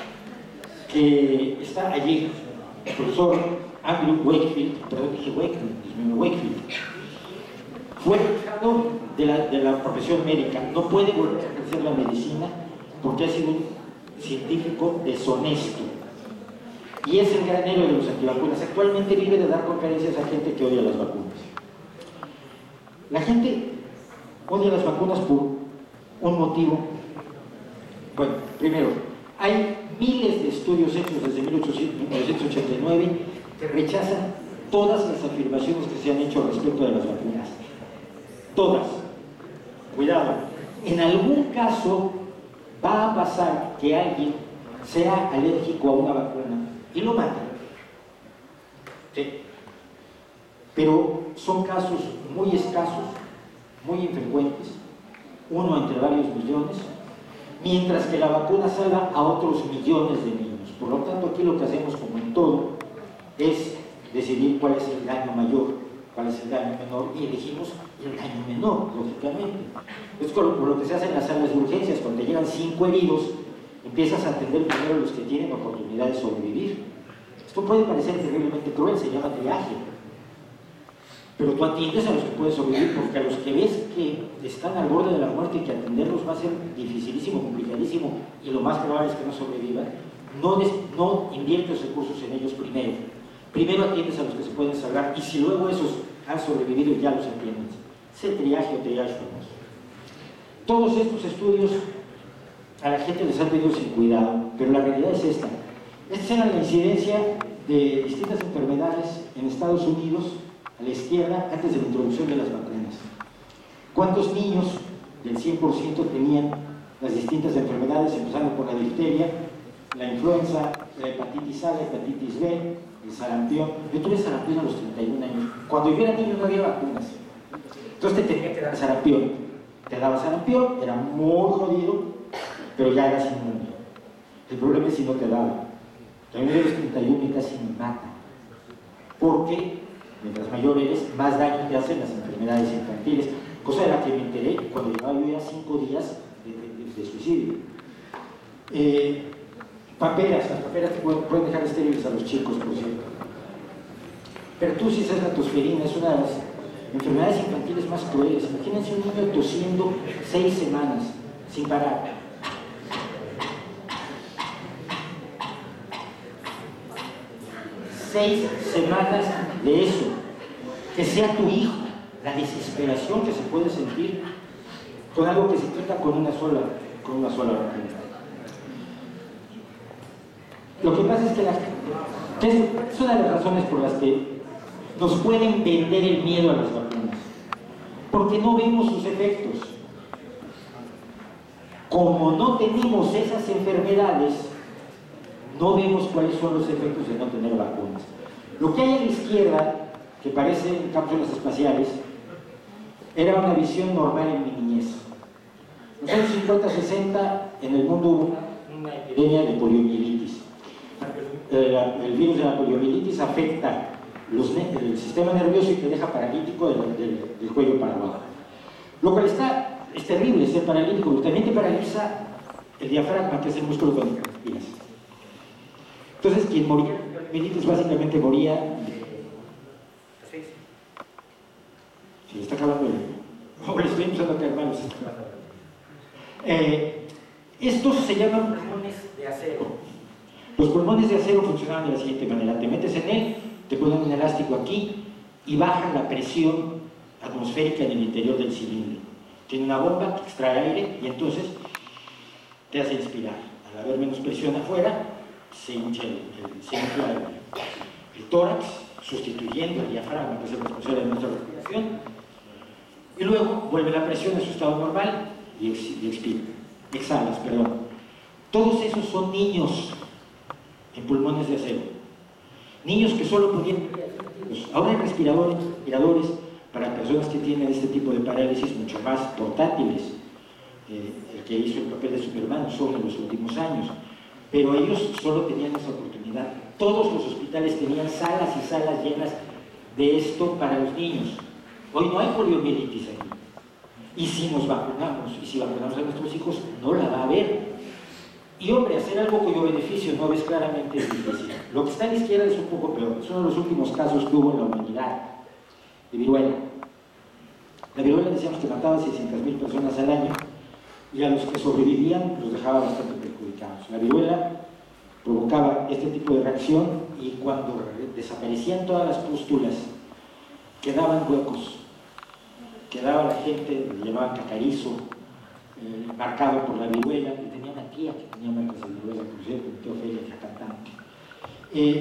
que está allí, el profesor Andrew Wakefield, perdón, dije Wakefield, Wakefield, fue dejado de la, de la profesión médica, no puede volver a ejercer la medicina porque ha sido un científico deshonesto y es el gran héroe de los antivacunas. Actualmente vive de dar conferencias a gente que odia las vacunas. La gente odia las vacunas por un motivo. Bueno, primero, hay miles de estudios hechos desde mil novecientos ochenta y nueve que rechazan todas las afirmaciones que se han hecho respecto de las vacunas. Todas. Cuidado. En algún caso va a pasar que alguien sea alérgico a una vacuna y lo mate. ¿Sí? Pero son casos muy escasos, muy infrecuentes, uno entre varios millones, mientras que la vacuna salva a otros millones de niños. Por lo tanto, aquí lo que hacemos, como en todo, es decidir cuál es el daño mayor, cuál es el daño menor, y elegimos el daño menor, lógicamente. Es por lo que se hace en las salas de urgencias. Cuando te llegan cinco heridos, empiezas a atender primero a los que tienen oportunidad de sobrevivir. Esto puede parecer terriblemente cruel, se llama triaje. Pero tú atiendes a los que pueden sobrevivir, porque a los que ves que están al borde de la muerte y que atenderlos va a ser dificilísimo, complicadísimo, y lo más probable es que no sobrevivan, no, des, no inviertes recursos en ellos primero. Primero atiendes a los que se pueden salvar, y si luego esos han sobrevivido, ya los atiendes. Es el triaje o triaje famoso. Todos estos estudios a la gente les han tenido sin cuidado, pero la realidad es esta. Esta era la incidencia de distintas enfermedades en Estados Unidos, a la izquierda, antes de la introducción de las vacunas. ¿Cuántos niños del cien por ciento tenían las distintas enfermedades, empezando por la difteria, la influenza, la hepatitis A, la hepatitis B, el sarampión? Yo tuve sarampión a los treinta y un años. Cuando yo era niño no había vacunas. Entonces te tenía que dar sarampión. Te daba sarampión, era muy jodido, pero ya eras inmune. El problema es si no te daba. También a los treinta y uno y casi me mata. Porque mientras mayor eres, más daño te hacen las enfermedades infantiles. Cosa de la que me enteré cuando llevaba yo ya cinco días de, de, de suicidio. Eh, paperas, las paperas te pueden, pueden dejar estériles a los chicos, por cierto. Pertussis latosferina es una de las enfermedades infantiles más crueles. Imagínense un niño tosiendo seis semanas sin parar. Seis semanas de eso. Que sea tu hijo. La desesperación que se puede sentir con algo que se quita con una sola, con una sola vacuna. Lo que pasa es que, la, que es, es una de las razones por las que nos pueden vender el miedo a las vacunas, porque no vemos sus efectos. Como no tenemos esas enfermedades, no vemos cuáles son los efectos de no tener vacunas. Lo que hay a la izquierda, que parecen cápsulas espaciales, era una visión normal en mi niñez. En los años cincuenta sesenta, en el mundo hubo una epidemia de poliomielitis. El, el virus de la poliomielitis afecta los, el sistema nervioso y te deja paralítico del, del, del cuello para abajo. Lo cual está, es terrible ser paralítico, pero también te paraliza el diafragma, que es el músculo con el que respiras. Entonces, quien moría de poliomielitis básicamente moría de... Se le está acabando el... Ahora estoy empezando a caer mal. Eh, estos se llaman pulmones de acero. Los pulmones de acero funcionaban de la siguiente manera. Te metes en él, te ponen un elástico aquí y bajan la presión atmosférica en el interior del cilindro. Tiene una bomba que extrae aire y entonces te hace inspirar. Al haber menos presión afuera, se hincha el, el, se infla el, el tórax, sustituyendo el diafragma, que es el responsable de nuestra respiración. Y luego vuelve la presión a su estado normal y, ex, y expira, exhalas, perdón. Todos esos son niños en pulmones de acero. Niños que solo podían... Ahora hay respiradores, respiradores para personas que tienen este tipo de parálisis mucho más portátiles. Eh, el que hizo el papel de Superman son en los últimos años. Pero ellos solo tenían esa oportunidad. Todos los hospitales tenían salas y salas llenas de esto para los niños. Hoy no hay poliomielitis aquí. Y si nos vacunamos, y si vacunamos a nuestros hijos, no la va a haber. Y hombre, hacer algo cuyo beneficio no ves claramente es difícil. Lo que está a la izquierda es un poco peor. Es uno de los últimos casos que hubo en la humanidad de viruela. La viruela decíamos que mataba a seiscientas mil personas al año y a los que sobrevivían los dejaba bastante perjudicados. La viruela provocaba este tipo de reacción y cuando desaparecían todas las pústulas quedaban huecos, quedaba la gente, le llamaban cacarizo, eh, marcado por la viruela. Y tenía una tía que tenía marcas de viruela, por cierto, mi tía Ofelia, que era cantante. Eh,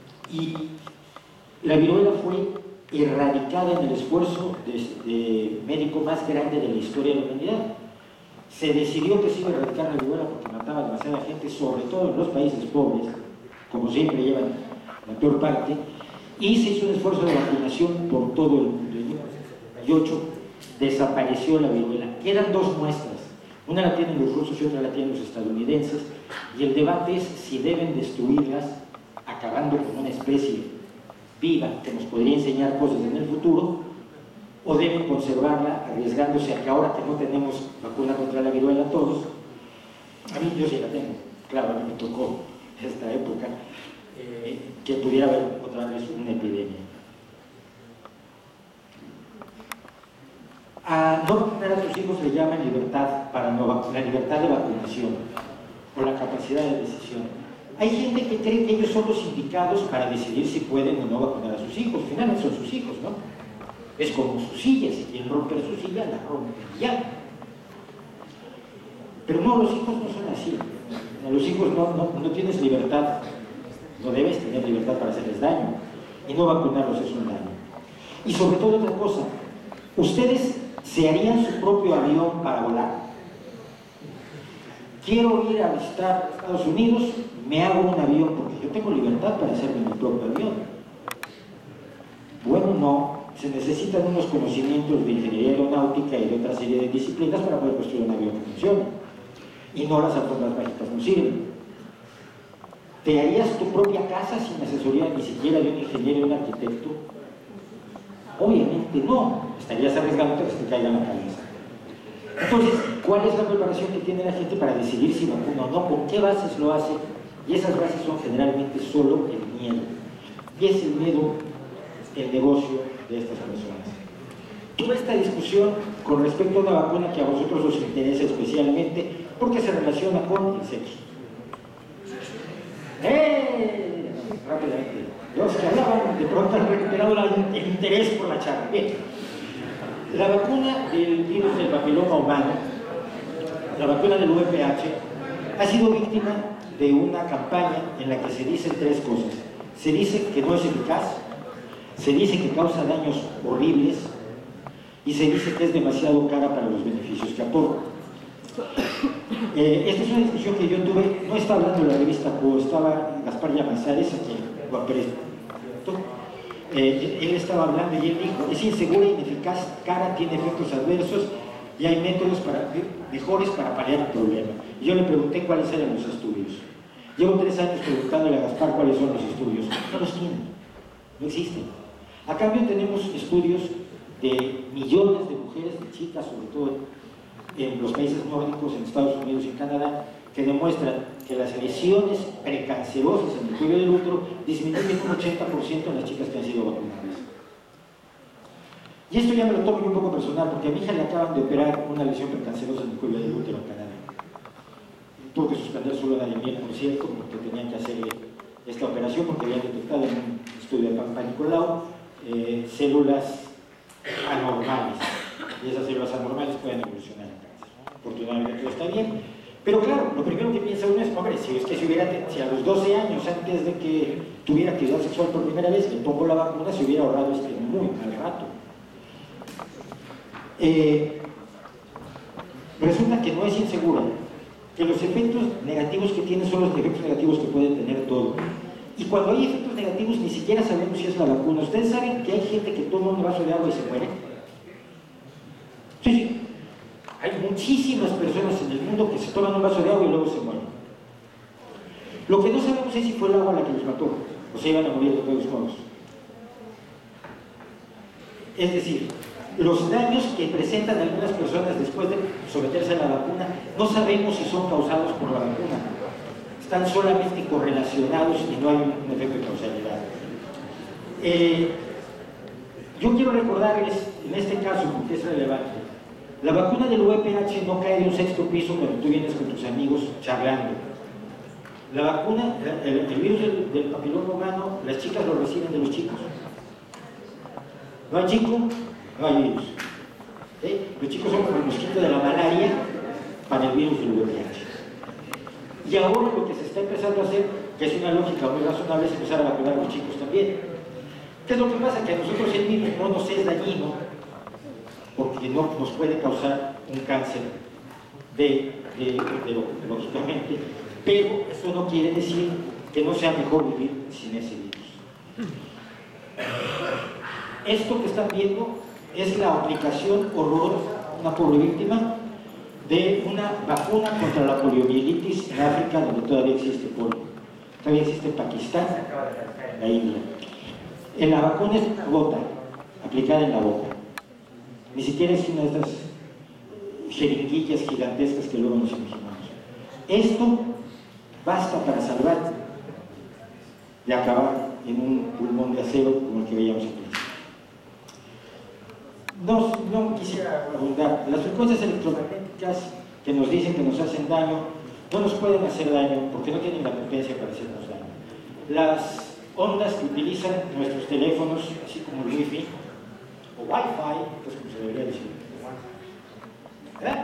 y la viruela fue erradicada en el esfuerzo de, de médico más grande de la historia de la humanidad. Se decidió que se iba a erradicar la viruela porque mataba demasiada gente, sobre todo en los países pobres, como siempre llevan la peor parte. Y se hizo un esfuerzo de vacunación por todo el mundo. En mil novecientos setenta y ocho desapareció la viruela. Quedan dos muestras. Una la tienen los rusos y otra la tienen los estadounidenses. Y el debate es si deben destruirlas, acabando con una especie viva que nos podría enseñar cosas en el futuro, o deben conservarla, arriesgándose a que ahora que no tenemos vacuna contra la viruela todos, a mí yo sí la tengo, claro, a mí me tocó esta época, Eh, que pudiera haber otra vez una epidemia. A no vacunar a sus hijos le llaman libertad para no vacunar, la libertad de vacunación o la capacidad de decisión. Hay gente que cree que ellos son los indicados para decidir si pueden o no vacunar a sus hijos. Finalmente son sus hijos, ¿no? Es como su silla, si quieren romper su silla, la rompen y ya. Pero no, los hijos no son así. A los hijos no, no, no tienes libertad, no debes tener libertad para hacerles daño. Y no vacunarlos es un daño. Y sobre todo otra cosa, ¿ustedes se harían su propio avión para volar? Quiero ir a visitar Estados Unidos, me hago un avión, porque yo tengo libertad para hacerme mi propio avión. Bueno, no, se necesitan unos conocimientos de ingeniería aeronáutica y de otra serie de disciplinas para poder construir un avión que funcione. Y no las alfombras mágicas no sirven. ¿Te harías tu propia casa sin asesoría ni siquiera de un ingeniero y un arquitecto? Obviamente no, estarías arriesgando que se te caiga en la cabeza. Entonces, ¿cuál es la preparación que tiene la gente para decidir si vacuna o no? ¿Con qué bases lo hace? Y esas bases son generalmente solo el miedo. Y es el miedo el negocio de estas personas. Tuve esta discusión con respecto a una vacuna que a vosotros os interesa especialmente porque se relaciona con el sexo. ¡Eh! Rápidamente. Los que hablaban de pronto han recuperado el interés por la charla. Bien. La vacuna del virus del papiloma humano, la vacuna del V I H, ha sido víctima de una campaña en la que se dicen tres cosas. Se dice que no es eficaz, se dice que causa daños horribles y se dice que es demasiado cara para los beneficios que aporta. Eh, esta es una discusión que yo tuve, no estaba hablando de la revista Q, estaba Gaspar Llamazares, a quien lo aprecio. Eh, él estaba hablando y él dijo, es insegura, ineficaz, cara, tiene efectos adversos y hay métodos para, mejores para paliar el problema. Y yo le pregunté cuáles eran los estudios. Llevo tres años preguntándole a Gaspar cuáles son los estudios. No los tienen, no existen. A cambio tenemos estudios de millones de mujeres, de chicas, sobre todo en los países nórdicos, en Estados Unidos y en Canadá, que demuestran que las lesiones precancerosas en el cuello del útero disminuyen un ochenta por ciento en las chicas que han sido vacunadas. Y esto ya me lo tomo yo un poco personal, porque a mi hija le acaban de operar una lesión precancerosa en el cuello del útero en Canadá. Tuvo que suspender su luna de miel, por cierto, porque tenían que hacerle esta operación, porque habían detectado en un estudio de Pampa Nicolau eh, células anormales. Y esas células anormales pueden evolucionar en cáncer. Afortunadamente todo está bien. Pero claro, lo primero que piensa uno es, hombre, si es que si, hubiera, si a los doce años antes de que tuviera actividad sexual por primera vez le pongo la vacuna, se hubiera ahorrado este muy mal rato. Eh, resulta que no es insegura, que los efectos negativos que tiene son los efectos negativos que pueden tener todo. Y cuando hay efectos negativos ni siquiera sabemos si es la vacuna. ¿Ustedes saben que hay gente que toma un vaso de agua y se muere? Sí, sí. Hay muchísimas personas en el mundo que se toman un vaso de agua y luego se mueren. Lo que no sabemos es si fue el agua la que los mató o se iban a morir de todos modos. Es decir, los daños que presentan algunas personas después de someterse a la vacuna no sabemos si son causados por la vacuna. Están solamente correlacionados y no hay un efecto de causalidad. Eh, yo quiero recordarles, en este caso, porque es relevante, la vacuna del V I H no cae de un sexto piso cuando tú vienes con tus amigos charlando. La vacuna, el, el virus del, del papiloma humano, las chicas lo reciben de los chicos. No hay chico, no hay virus. ¿Sí? Los chicos son como el mosquito de la malaria para el virus del V I H. Y ahora lo que se está empezando a hacer, que es una lógica muy razonable, es empezar a vacunar a los chicos también. ¿Qué es lo que pasa? Que a nosotros el virus no nos es dañino, porque no nos puede causar un cáncer de, de, de, de, lógicamente, pero eso no quiere decir que no sea mejor vivir sin ese virus. Esto que están viendo es la aplicación horrorosa, una pobre víctima, de una vacuna contra la poliomielitis en África, donde todavía existe polio. Todavía existe en Pakistán, la India. En la vacuna es gota, aplicada en la boca. Ni siquiera es una de estas jeringuillas gigantescas que luego nos imaginamos. Esto basta para salvar de acabar en un pulmón de acero como el que veíamos al principio. No, no quisiera abundar. Las frecuencias electromagnéticas que nos dicen que nos hacen daño no nos pueden hacer daño porque no tienen la potencia para hacernos daño. Las ondas que utilizan nuestros teléfonos, así como el wifi, o Wi-Fi, que es como se debería decir. ¿Verdad?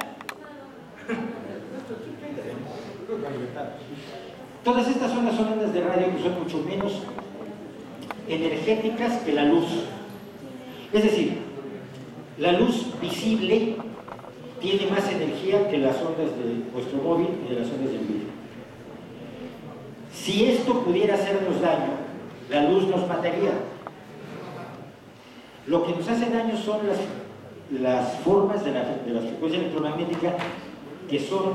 Todas estas son las ondas de radio que son mucho menos energéticas que la luz. Es decir, la luz visible tiene más energía que las ondas de vuestro móvil y de las ondas del vídeo. Si esto pudiera hacernos daño, la luz nos mataría. Lo que nos hace daño son las, las formas de la, de la frecuencia electromagnética que son,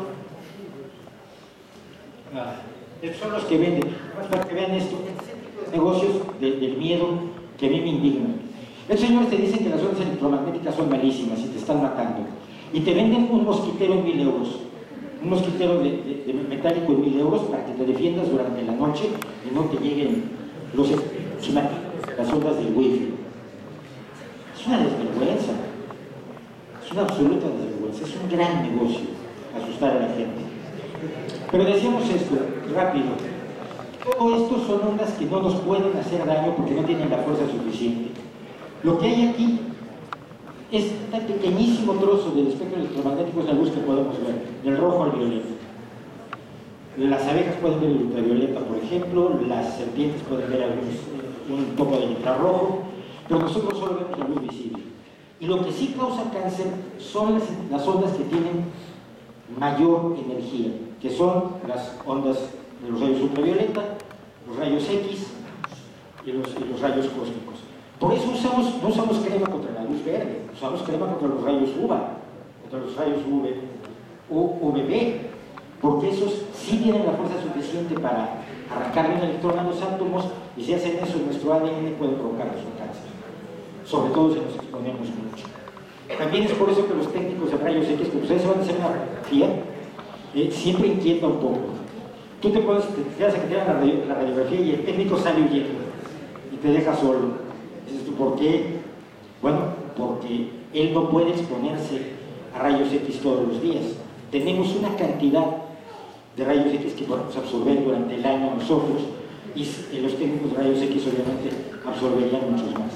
ah, son los que venden. Para que vean esto, negocios de, del miedo que a mí me indignan. Estos señores te dicen que las ondas electromagnéticas son malísimas y te están matando. Y te venden un mosquitero en mil euros. Un mosquitero de, de, de metálico en mil euros para que te defiendas durante la noche y no te lleguen los, las ondas del wifi. Es una desvergüenza. Es una absoluta desvergüenza. Es un gran negocio asustar a la gente. Pero decíamos esto, rápido. Todo esto son ondas que no nos pueden hacer daño porque no tienen la fuerza suficiente. Lo que hay aquí es un pequeñísimo trozo del espectro electromagnético, es la luz que podemos ver, del rojo al violeta. Las abejas pueden ver el ultravioleta, por ejemplo, las serpientes pueden ver algunos, un poco del infrarrojo, pero nosotros solo vemos la luz visible. Y lo que sí causa cáncer son las, las ondas que tienen mayor energía, que son las ondas de los rayos ultravioleta, los rayos X y los, y los rayos cósmicos. Por eso usamos, no usamos crema contra la luz verde, usamos crema contra los rayos U V A, contra los rayos U V o U V B, porque esos sí tienen la fuerza suficiente para arrancarle un electrón a los átomos, y si hacen eso en nuestro A D N pueden provocarnos un cáncer, sobre todo si nos exponemos mucho. También es por eso que los técnicos de rayos X, que ustedes van a hacer una radiografía, eh, siempre inquieta un poco. Tú te puedes, te quedas a que te hagan la, la radiografía y el técnico sale huyendo y te deja solo. Dices tú, ¿por qué? Bueno, porque él no puede exponerse a rayos X todos los días. Tenemos una cantidad de rayos X que podemos absorber durante el año nosotros, y los técnicos de rayos X obviamente absorberían muchos más.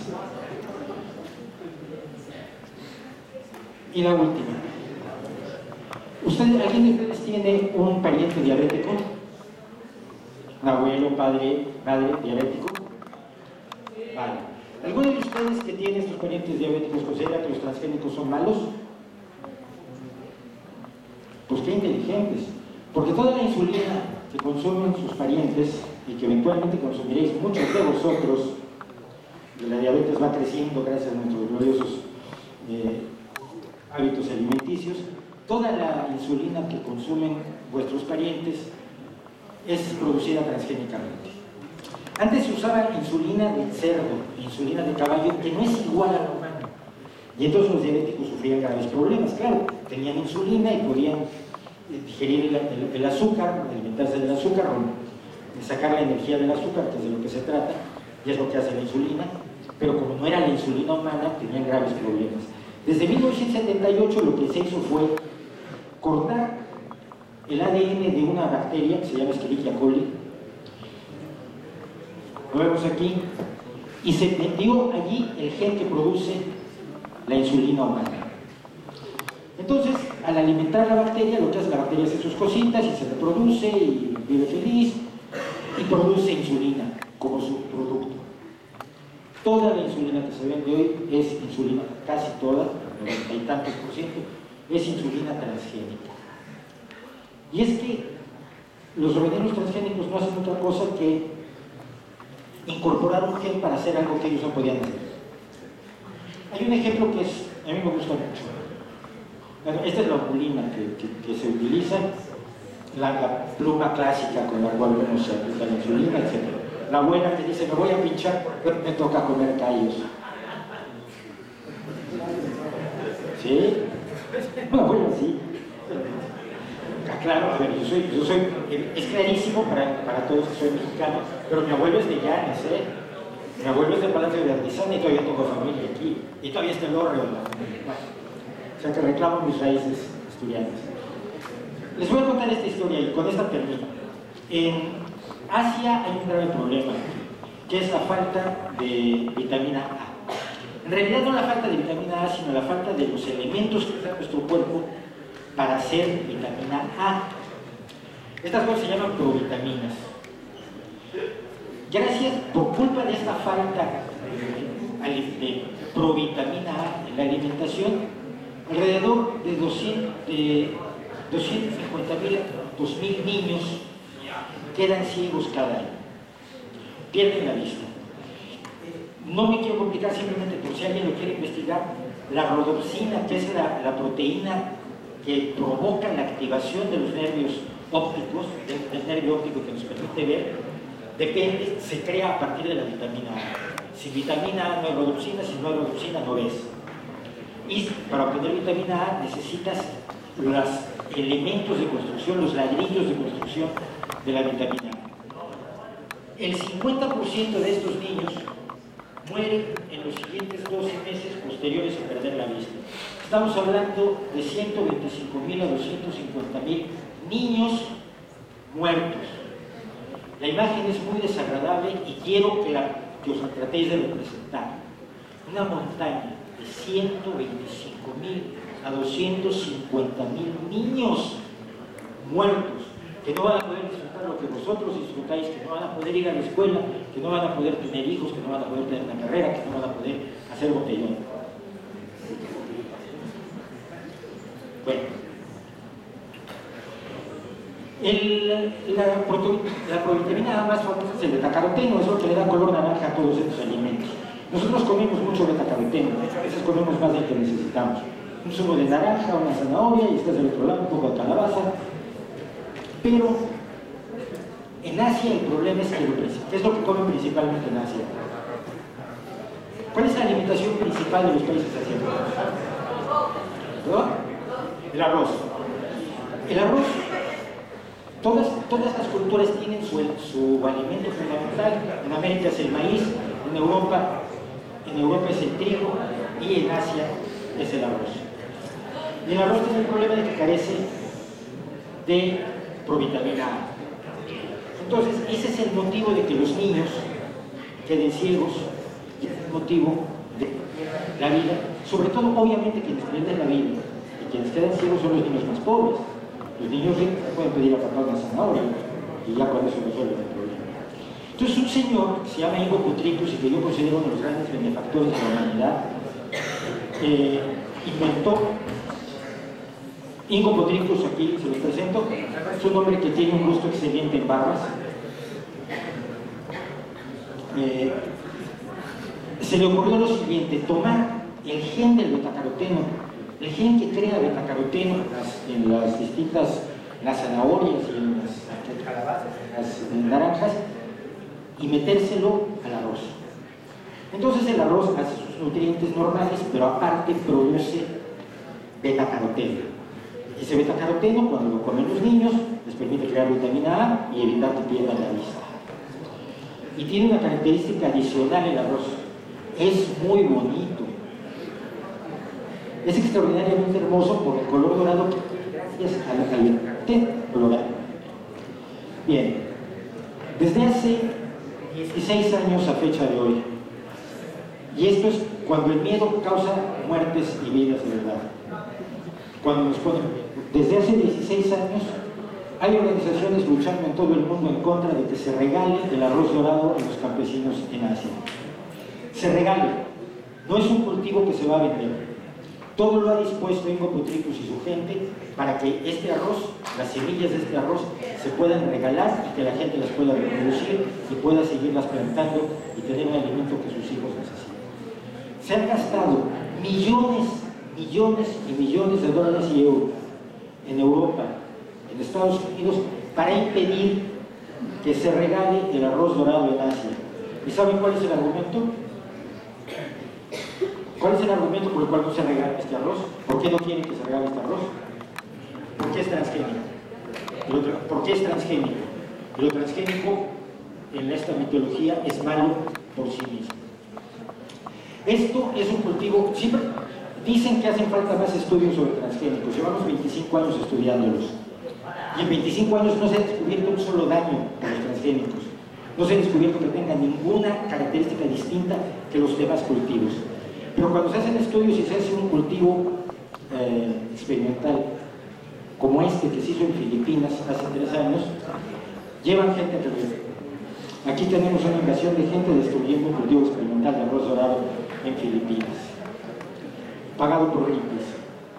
Y la última. ¿Usted, ¿Alguien de ustedes tiene un pariente diabético? ¿Un abuelo, padre, padre diabético? Vale. ¿Alguno de ustedes que tiene estos parientes diabéticos considera que los transgénicos son malos? Pues qué inteligentes, porque toda la insulina que consumen sus parientes y que eventualmente consumiréis muchos de vosotros, la diabetes va creciendo gracias a nuestros gloriosos eh, hábitos alimenticios, toda la insulina que consumen vuestros parientes es producida transgénicamente. Antes se usaba insulina de cerdo, insulina de caballo, que no es igual a la humana. Y entonces los diabéticos sufrían graves problemas. Claro, tenían insulina y podían digerir el, el, el azúcar, alimentarse del azúcar, o sacar la energía del azúcar, que es de lo que se trata, y es lo que hace la insulina. Pero como no era la insulina humana, tenían graves problemas. Desde mil novecientos setenta y ocho lo que se hizo fue cortar el A D N de una bacteria que se llama Escherichia coli. Lo vemos aquí, y se metió allí el gen que produce la insulina humana. Entonces, al alimentar la bacteria, lo que hace la bacteria es hacer sus cositas y se reproduce y vive feliz y produce insulina como su producto. Toda la insulina que se vende hoy es insulina, casi toda, noventa y tantos por ciento, es insulina transgénica. Y es que los venenos transgénicos no hacen otra cosa que incorporar un gen para hacer algo que ellos no podían hacer. Hay un ejemplo que es, a mí me gusta mucho. Bueno, esta es la opulina que, que, que se utiliza, la, la pluma clásica con la cual uno se aplica la insulina, etcétera. La abuela que dice, me voy a pinchar, pero me toca comer callos. ¿Sí? Bueno, bueno, sí. Claro, a ver, yo soy, yo soy, es clarísimo para, para todos que soy mexicano, pero mi abuelo es de Llanes, ¿eh? Mi abuelo es de Palacio de Artizán y todavía tengo familia aquí, y todavía está el hórreo. O sea que reclamo mis raíces asturianas. Les voy a contar esta historia y con esta termino. En Asia hay un grave problema, que es la falta de vitamina A. En realidad no la falta de vitamina A, sino la falta de los elementos que usa nuestro cuerpo para hacer vitamina A. Estas cosas se llaman provitaminas. Gracias, por culpa de esta falta de provitamina A en la alimentación, alrededor de doscientos cincuenta mil a dos mil niños quedan ciegos cada año, pierden la vista. No me quiero complicar, simplemente por si alguien lo quiere investigar, la rodopsina, que es la, la proteína que provoca la activación de los nervios ópticos, del, del nervio óptico que nos permite ver, depende, se crea a partir de la vitamina A. Sin vitamina A no hay rodopsina, si no hay rodopsina no ves. Y para obtener vitamina A necesitas los elementos de construcción, los ladrillos de construcción de la vitamina A. El cincuenta por ciento de estos niños mueren en los siguientes doce meses posteriores a perder la vista. Estamos hablando de ciento veinticinco mil a doscientos cincuenta mil niños muertos. La imagen es muy desagradable y quiero que, la, que os la tratéis de representar. Una montaña de ciento veinticinco mil a doscientos cincuenta mil niños muertos que no van a poder disfrutar lo que vosotros disfrutáis, que no van a poder ir a la escuela, que no van a poder tener hijos, que no van a poder tener una carrera, que no van a poder hacer botellón. Bueno, el, la, la provitamina A más famosa es el betacaroteno, es lo que le da color naranja a todos estos alimentos. Nosotros comemos mucho betacaroteno, a veces comemos más del que necesitamos. Un zumo de naranja, una zanahoria y estás del otro lado, un poco de calabaza. Pero en Asia el problema es que lo, ¿qué es lo que comen principalmente en Asia? ¿Cuál es la alimentación principal de los países asiáticos? ¿Perdón? El arroz. El arroz, todas, todas las culturas tienen su, su alimento fundamental. En América es el maíz, en Europa, en Europa es el trigo y en Asia es el arroz. Y el arroz tiene el problema de que carece de provitamina A. Entonces, ese es el motivo de que los niños queden ciegos, y es el motivo de la vida, sobre todo, obviamente, quienes pierden la vida y quienes quedan ciegos son los niños más pobres. Los niños ricos pueden pedir a papá una zanahoria y ya con eso resuelven el problema. Entonces, un señor que se llama Ingo Kutrikus y que yo considero uno de los grandes benefactores de la humanidad, eh, inventó Ingo Kutrikus, aquí se los presento, es un hombre que tiene un gusto excelente en barras. Eh, se le ocurrió lo siguiente: tomar el gen del betacaroteno, el gen que crea betacaroteno en las distintas, las zanahorias y en las calabazas, en las naranjas, y metérselo al arroz. Entonces el arroz hace sus nutrientes normales, pero aparte produce betacaroteno. Y ese betacaroteno, cuando lo comen los niños, les permite crear vitamina A y evitar que pierdan la vista. Y tiene una característica adicional el arroz: es muy bonito. Es extraordinariamente hermoso por el color dorado que gracias al betacaroteno dorado. Bien, desde hace dieciséis años a fecha de hoy, y esto es cuando el miedo causa muertes y vidas de verdad. Cuando nos ponen, desde hace dieciséis años hay organizaciones luchando en todo el mundo en contra de que se regale el arroz dorado a los campesinos en Asia. Se regale, no es un cultivo que se va a vender. Todo lo ha dispuesto Ingo Kutrikus y su gente para que este arroz, las semillas de este arroz, se puedan regalar y que la gente las pueda reproducir y pueda seguirlas plantando y tener el alimento que sus hijos necesitan. Se han gastado millones millones y millones de dólares y euros en Europa, en Estados Unidos, para impedir que se regale el arroz dorado en Asia. ¿Y saben cuál es el argumento? ¿Cuál es el argumento por el cual no se regala este arroz? ¿Por qué no quieren que se regale este arroz? Porque es transgénico. ¿Por qué es transgénico? Lo transgénico en esta mitología es malo por sí mismo. Esto es un cultivo, siempre dicen que hacen falta más estudios sobre transgénicos. Llevamos veinticinco años estudiándolos. Y en veinticinco años no se ha descubierto un solo daño a los transgénicos. No se ha descubierto que tengan ninguna característica distinta que los demás cultivos. Pero cuando se hacen estudios y se hace un cultivo eh, experimental como este que se hizo en Filipinas hace tres años, llevan gente a vivir. Aquí tenemos una invasión de gente destruyendo un cultivo experimental de arroz dorado en Filipinas, pagado por Greenpeace.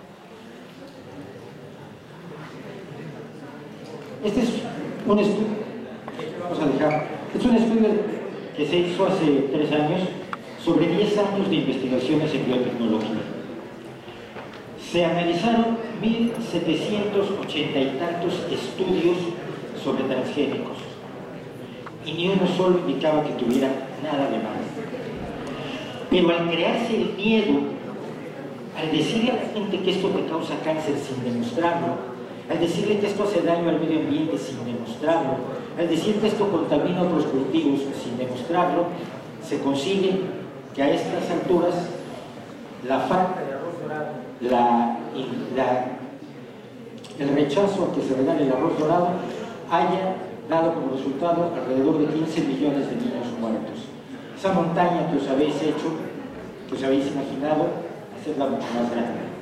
Este es un estudio, vamos a dejar, es un estudio que se hizo hace tres años sobre diez años de investigaciones en biotecnología. Se analizaron mil setecientos ochenta y tantos estudios sobre transgénicos y ni uno solo indicaba que tuvieran nada de malo. Pero al crearse el miedo, al decirle a la gente que esto te causa cáncer sin demostrarlo, al decirle que esto hace daño al medio ambiente sin demostrarlo, al decir que esto contamina otros cultivos sin demostrarlo, se consigue que a estas alturas la falta de arroz dorado, la, la, el rechazo a que se regale el arroz dorado haya dado como resultado alrededor de quince millones de niños muertos. Esa montaña que os habéis hecho, que os habéis imaginado, hacerla mucho más grande.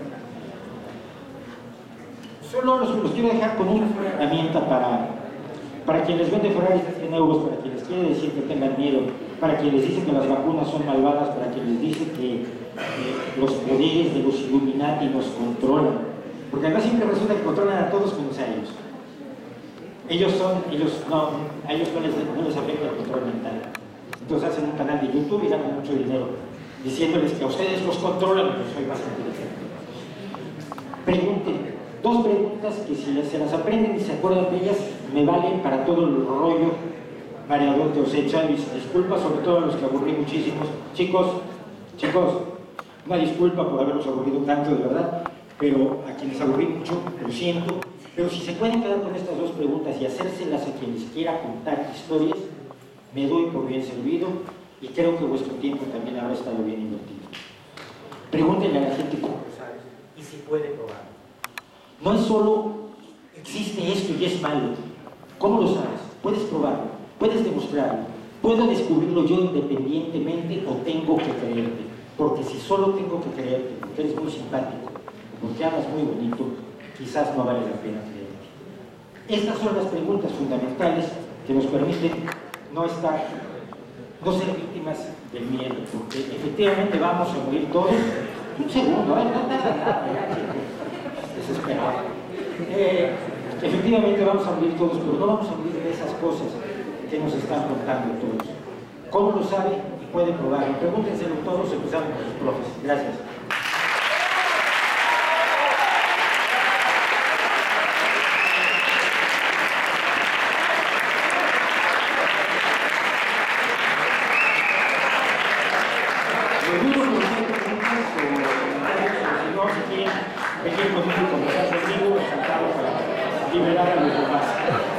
Solo los, los quiero dejar con una herramienta para, para quien les vende Ferraris de cien euros, para quien les quiere decir que tengan miedo, para quien les dice que las vacunas son malvadas, para quien les dice que eh, los poderes de los Illuminati nos controlan. Porque además siempre resulta que controlan a todos menos a ellos. Ellos son, ellos no, a ellos no les, no les afecta el control mental. Entonces hacen un canal de YouTube y ganan mucho dinero, diciéndoles que a ustedes los controlan, pero soy más inteligente. Pregunten. Dos preguntas que si se las aprenden y se acuerdan de ellas, me valen para todo el rollo mareador que os he hecho. Disculpas sobre todo a los que aburrí muchísimos. Chicos, chicos, una disculpa por haberlos aburrido tanto, de verdad, pero a quienes aburrí mucho, lo siento. Pero si se pueden quedar con estas dos preguntas y hacérselas a quienes quiera contar historias, me doy por bien servido y creo que vuestro tiempo también habrá estado bien invertido. Pregúntenle a la gente cómo lo sabe y si puede probarlo. No es solo, existe esto y es malo. ¿Cómo lo sabes? Puedes probarlo, puedes demostrarlo. ¿Puedo descubrirlo yo independientemente o tengo que creerte? Porque si solo tengo que creerte, porque eres muy simpático, porque hablas muy bonito, quizás no vale la pena creerte. Estas son las preguntas fundamentales que nos permiten no estar, no ser víctimas del miedo, porque efectivamente vamos a morir todos. Un segundo, ¿eh? No tarda nada, ya, chicos. Desesperado. Eh, efectivamente vamos a morir todos, pero no vamos a morir de esas cosas que nos están contando todos. ¿Cómo lo sabe y puede probarlo? Pregúntenselo todos, empezando con los profes. Gracias. Pequeño conmigo, conversar conmigo, encantado para liberar a los demás.